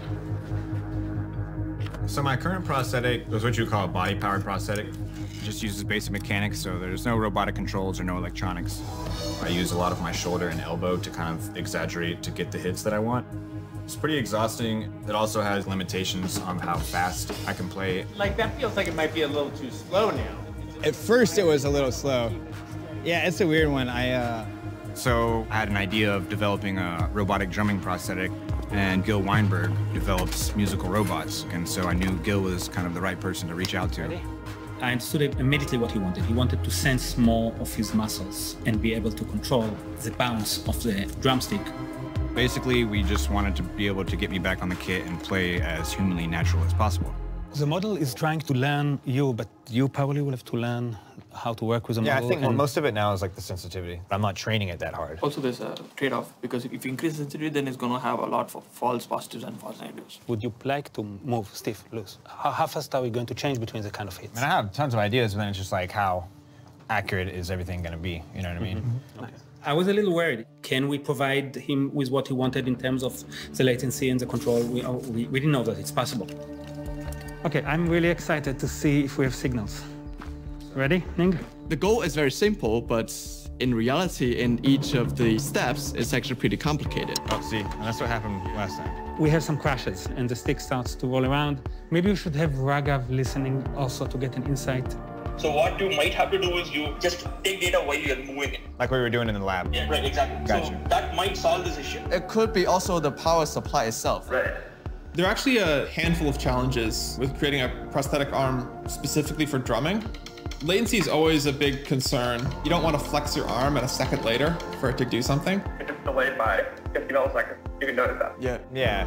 [SPEAKER 5] So my current prosthetic is what you call a body-powered prosthetic. It just uses basic mechanics, so there's no robotic controls or no electronics. I use a lot of my shoulder and elbow to kind of exaggerate to get the hits that I want. It's pretty exhausting. It also has limitations on how fast I can play.
[SPEAKER 10] Like, that feels like it might be a little too slow now.
[SPEAKER 11] At first, it was a little slow. Yeah, it's a weird one. I, uh...
[SPEAKER 5] So I had an idea of developing a robotic drumming prosthetic, and Gil Weinberg develops musical robots. And so I knew Gil was kind of the right person to reach out to.
[SPEAKER 12] I understood immediately what he wanted. He wanted to sense more of his muscles and be able to control the bounce of the drumstick.
[SPEAKER 5] Basically, we just wanted to be able to get me back on the kit and play as humanly natural as possible.
[SPEAKER 12] The model is trying to learn you, but you probably will have to learn how to work with the
[SPEAKER 5] Yeah,
[SPEAKER 12] model.
[SPEAKER 5] I think
[SPEAKER 12] and
[SPEAKER 5] most of it now is like the sensitivity. I'm not training it that hard.
[SPEAKER 10] Also, there's a trade-off, because if you increase sensitivity, then it's going to have a lot of false positives and false negatives.
[SPEAKER 12] Would you like to move stiff, loose? How, how fast are we going to change between the kind of hits?
[SPEAKER 5] I mean, I have tons of ideas, but then it's just like, how accurate is everything going to be? You know what I mean?
[SPEAKER 12] Mm-hmm. Okay. I was a little worried. Can we provide him with what he wanted in terms of the latency and the control? We, oh, we, we didn't know that it's possible. Okay, I'm really excited to see if we have signals. Ready, Ning?
[SPEAKER 13] The goal is very simple, but in reality, in each of the steps, it's actually pretty complicated.
[SPEAKER 5] Oh, see, and that's what happened last time.
[SPEAKER 12] We have some crashes, and the stick starts to roll around. Maybe we should have Raghav listening also to get an insight.
[SPEAKER 14] So what you might have to do is you just take data while you're moving it.
[SPEAKER 5] Like we were doing in the lab.
[SPEAKER 14] Yeah, right, exactly.
[SPEAKER 5] Gotcha.
[SPEAKER 14] So that might solve this issue.
[SPEAKER 13] It could be also the power supply itself.
[SPEAKER 14] Right.
[SPEAKER 26] There are actually a handful of challenges with creating a prosthetic arm specifically for drumming. Latency is always a big concern. You don't want to flex your arm and a second later for it to do something.
[SPEAKER 14] It is delayed by fifty milliseconds. You can notice that.
[SPEAKER 5] Yeah. Yeah.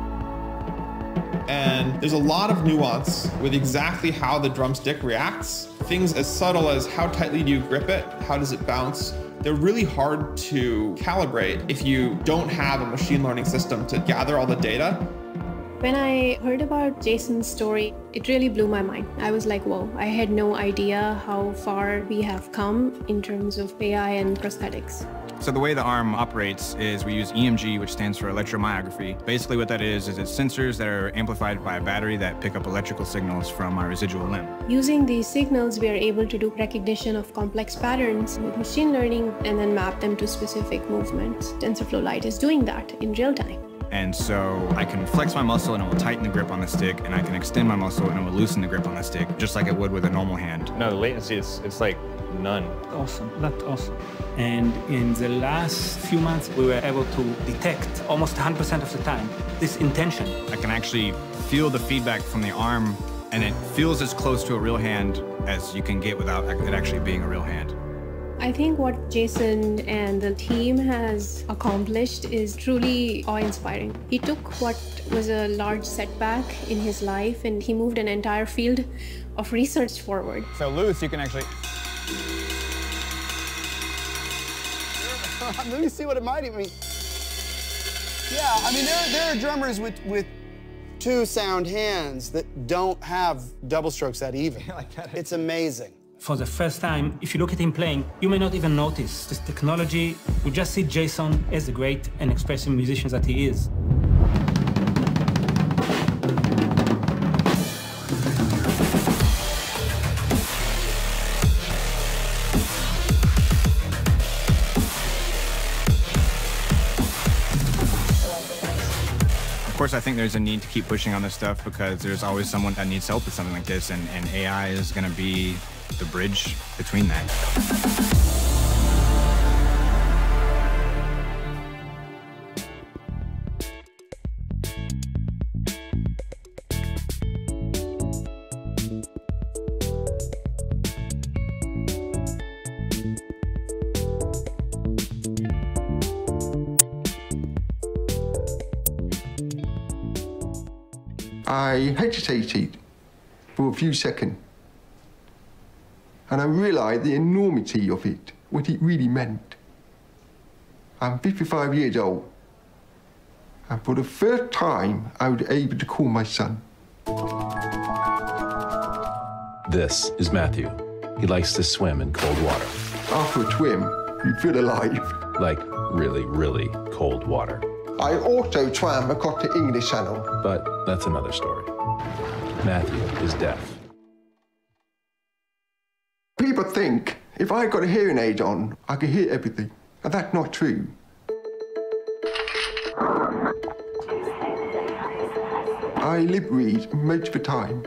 [SPEAKER 26] And there's a lot of nuance with exactly how the drumstick reacts. Things as subtle as how tightly do you grip it? How does it bounce? They're really hard to calibrate if you don't have a machine learning system to gather all the data.
[SPEAKER 27] When I heard about Jason's story, it really blew my mind. I was like, whoa, I had no idea how far we have come in terms of A I and prosthetics.
[SPEAKER 5] So the way the arm operates is we use E M G, which stands for electromyography. Basically what that is, is it's sensors that are amplified by a battery that pick up electrical signals from our residual limb.
[SPEAKER 27] Using these signals, we are able to do recognition of complex patterns with machine learning and then map them to specific movements. TensorFlow Lite is doing that in real time.
[SPEAKER 5] And so I can flex my muscle and it will tighten the grip on the stick, and I can extend my muscle and it will loosen the grip on the stick, just like it would with a normal hand.
[SPEAKER 16] No, the latency is, it's like none.
[SPEAKER 12] Awesome, that's awesome. And in the last few months, we were able to detect almost one hundred percent of the time this intention.
[SPEAKER 5] I can actually feel the feedback from the arm, and it feels as close to a real hand as you can get without it actually being a real hand.
[SPEAKER 27] I think what Jason and the team has accomplished is truly awe-inspiring. He took what was a large setback in his life and he moved an entire field of research forward.
[SPEAKER 5] So loose, you can actually...
[SPEAKER 28] Let me see what it might even mean. Yeah, I mean, there, there are drummers with, with two sound hands that don't have double strokes that even. Like that. It's amazing.
[SPEAKER 12] For the first time, if you look at him playing, you may not even notice this technology. You just see Jason as the great and expressive musician that he is.
[SPEAKER 5] Of course, I think there's a need to keep pushing on this stuff because there's always someone that needs help with something like this, and, and A I is going to be the bridge between that.
[SPEAKER 8] I hesitated for a few seconds, and I realized the enormity of it, what it really meant. I'm fifty-five years old, and for the first time, I was able to call my son.
[SPEAKER 21] This is Matthew. He likes to swim in cold water.
[SPEAKER 8] After a swim, you feel alive.
[SPEAKER 21] Like really, really cold water.
[SPEAKER 8] I also swam across the English Channel.
[SPEAKER 21] But that's another story. Matthew is deaf.
[SPEAKER 8] People think if I got a hearing aid on, I could hear everything. And that's not true. I lip read most of the time.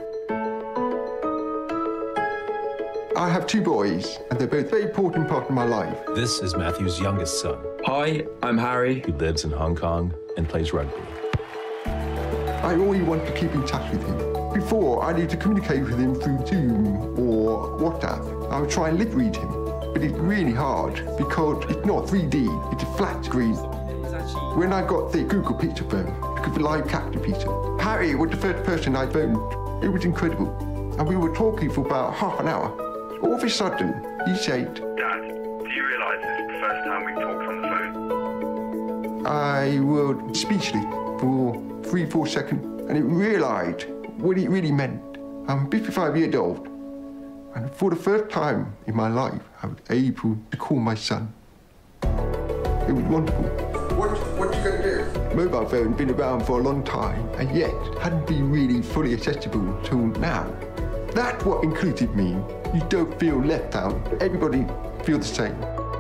[SPEAKER 8] I have two boys, and they're both very important part of my life.
[SPEAKER 21] This is Matthew's youngest son.
[SPEAKER 15] Hi, I'm Harry.
[SPEAKER 21] He lives in Hong Kong and plays rugby.
[SPEAKER 8] I always want to keep in touch with him. Before, I need to communicate with him through Zoom or WhatsApp. I would try and lip read him, but it's really hard because it's not three D, it's a flat screen. When I got the Google Picture phone, because the live capture feature, Harry was the first person I phoned. It was incredible. And we were talking for about half an hour. All of a sudden, he said,
[SPEAKER 17] Dad, do you realise this is the first time we've talked on the phone?
[SPEAKER 8] I was speechless for three, four seconds, and it realised what it really meant. I'm fifty-five years old, and for the first time in my life, I was able to call my son. It was wonderful. What, what you gonna do? Mobile phone been around for a long time, and yet hadn't been really fully accessible till now. That's what inclusive means. You don't feel left out. Everybody feels the same.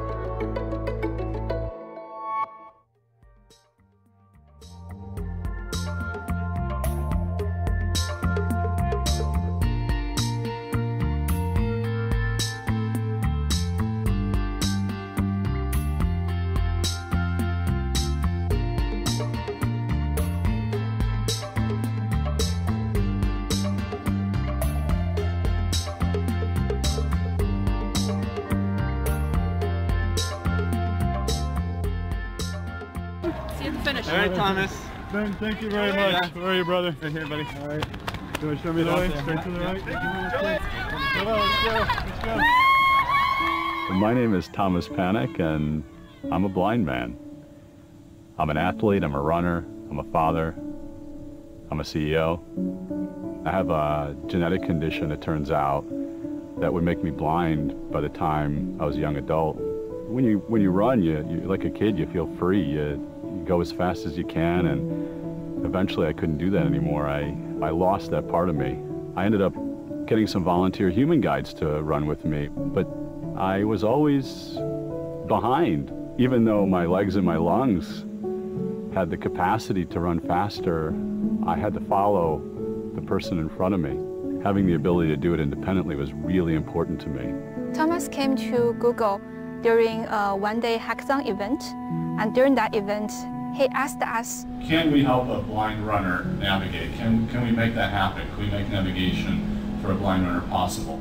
[SPEAKER 11] All right, Thomas. Ben, thank you very much. Yeah. Where are you, brother? Right here, buddy. All right. You want to show me the way? Straight to the right? Come on, let's go. Let's go.
[SPEAKER 18] My name is Thomas Panic, and I'm a blind man. I'm an athlete, I'm a runner, I'm a father, I'm a C E O. I have a genetic condition, it turns out, that would make me blind by the time I was a young adult. When you, when you run, you, you, like a kid, you feel free. You, you go as fast as you can, and eventually I couldn't do that anymore. I, I lost that part of me. I ended up getting some volunteer human guides to run with me, but I was always behind. Even though my legs and my lungs had the capacity to run faster, I had to follow the person in front of me. Having the ability to do it independently was really important to me.
[SPEAKER 19] Thomas came to Google during a one-day hackathon event, and during that event, he asked us,
[SPEAKER 18] can we help a blind runner navigate? Can, can we make that happen? Can we make navigation for a blind runner possible?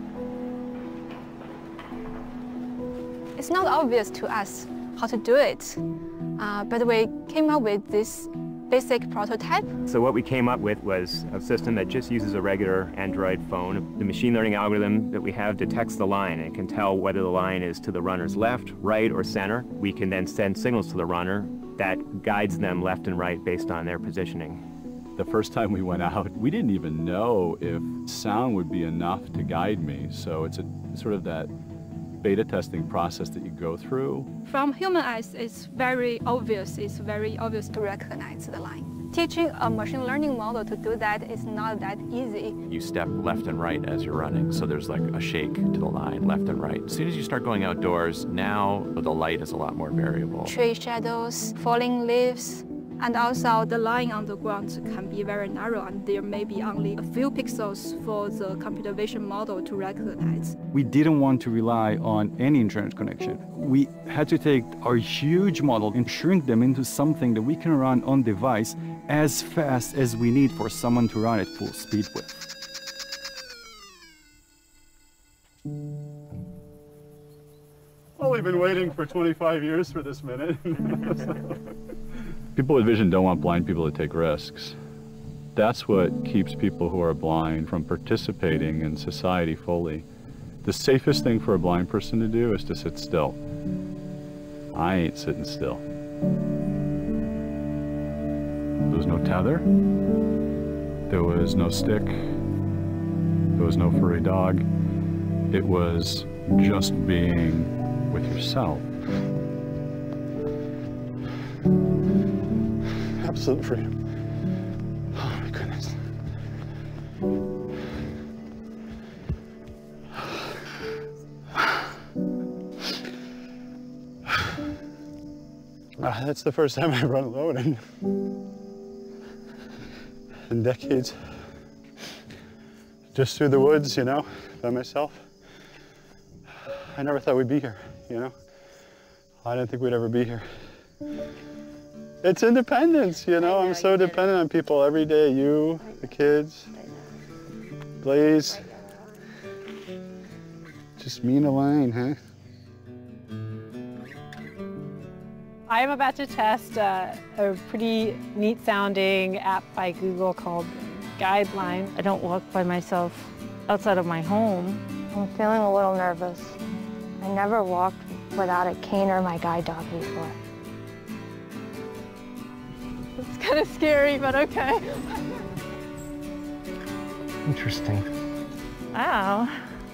[SPEAKER 19] It's not obvious to us how to do it, uh, but we came up with this basic prototype.
[SPEAKER 20] So what we came up with was a system that just uses a regular Android phone. The machine learning algorithm that we have detects the line and can tell whether the line is to the runner's left, right, or center. We can then send signals to the runner that guides them left and right based on their positioning.
[SPEAKER 18] The first time we went out, we didn't even know if sound would be enough to guide me. So it's a sort of that beta testing process that you go through.
[SPEAKER 19] From human eyes, it's very obvious. It's very obvious to recognize the line. Teaching a machine learning model to do that is not that easy.
[SPEAKER 20] You step left and right as you're running, so there's like a shake to the line, left and right. As soon as you start going outdoors, now the light is a lot more variable.
[SPEAKER 19] Tree shadows, falling leaves, and also the line on the ground can be very narrow, and there may be only a few pixels for the computer vision model to recognize.
[SPEAKER 22] We didn't want to rely on any internet connection. We had to take our huge model and shrink them into something that we can run on device as fast as we need for someone to run at full speed with.
[SPEAKER 11] Well, we've been waiting for twenty-five years for this minute.
[SPEAKER 18] People with vision don't want blind people to take risks. That's what keeps people who are blind from participating in society fully. The safest thing for a blind person to do is to sit still. I ain't sitting still. There was no tether. There was no stick. There was no furry dog. It was just being with yourself.
[SPEAKER 11] Absolute freedom. Oh my goodness. Uh, that's the first time I've run alone in, in decades. Just through the woods, you know, by myself. I never thought we'd be here, you know. I didn't think we'd ever be here. It's independence, you know. I'm so dependent on people every day. You, the kids, Blaze. Just me and Elaine, huh?
[SPEAKER 2] I am about to test uh, a pretty neat sounding app by Google called Guideline. I don't walk by myself outside of my home.
[SPEAKER 3] I'm feeling a little nervous. I never walked without a cane or my guide dog before.
[SPEAKER 2] It's kind of scary, but okay.
[SPEAKER 11] Interesting.
[SPEAKER 2] Wow.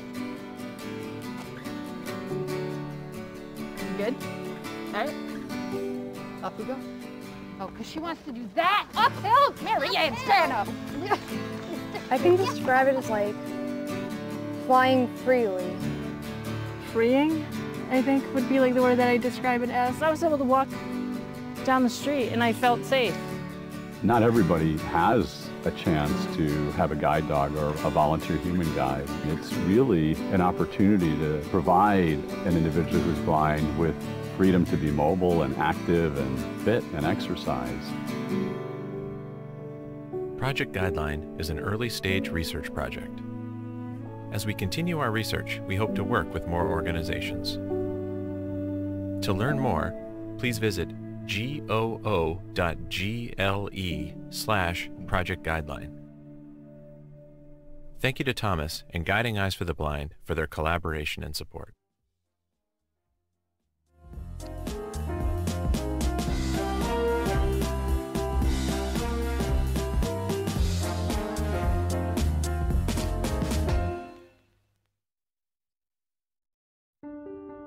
[SPEAKER 2] You good? All right. Up we go.
[SPEAKER 9] Oh, because she wants to do that uphill, Mary Ann Stano.
[SPEAKER 3] I can describe it as like flying freely.
[SPEAKER 2] Freeing, I think, would be like the word that I describe it as. I was able to walk down the street and I felt safe.
[SPEAKER 18] Not everybody has a chance to have a guide dog or a volunteer human guide. It's really an opportunity to provide an individual who's blind with freedom to be mobile and active and fit and exercise.
[SPEAKER 4] Project Guideline is an early-stage research project. As we continue our research, we hope to work with more organizations. To learn more, please visit goo dot gle slash Project Guideline. Thank you to Thomas and Guiding Eyes for the Blind for their collaboration and support.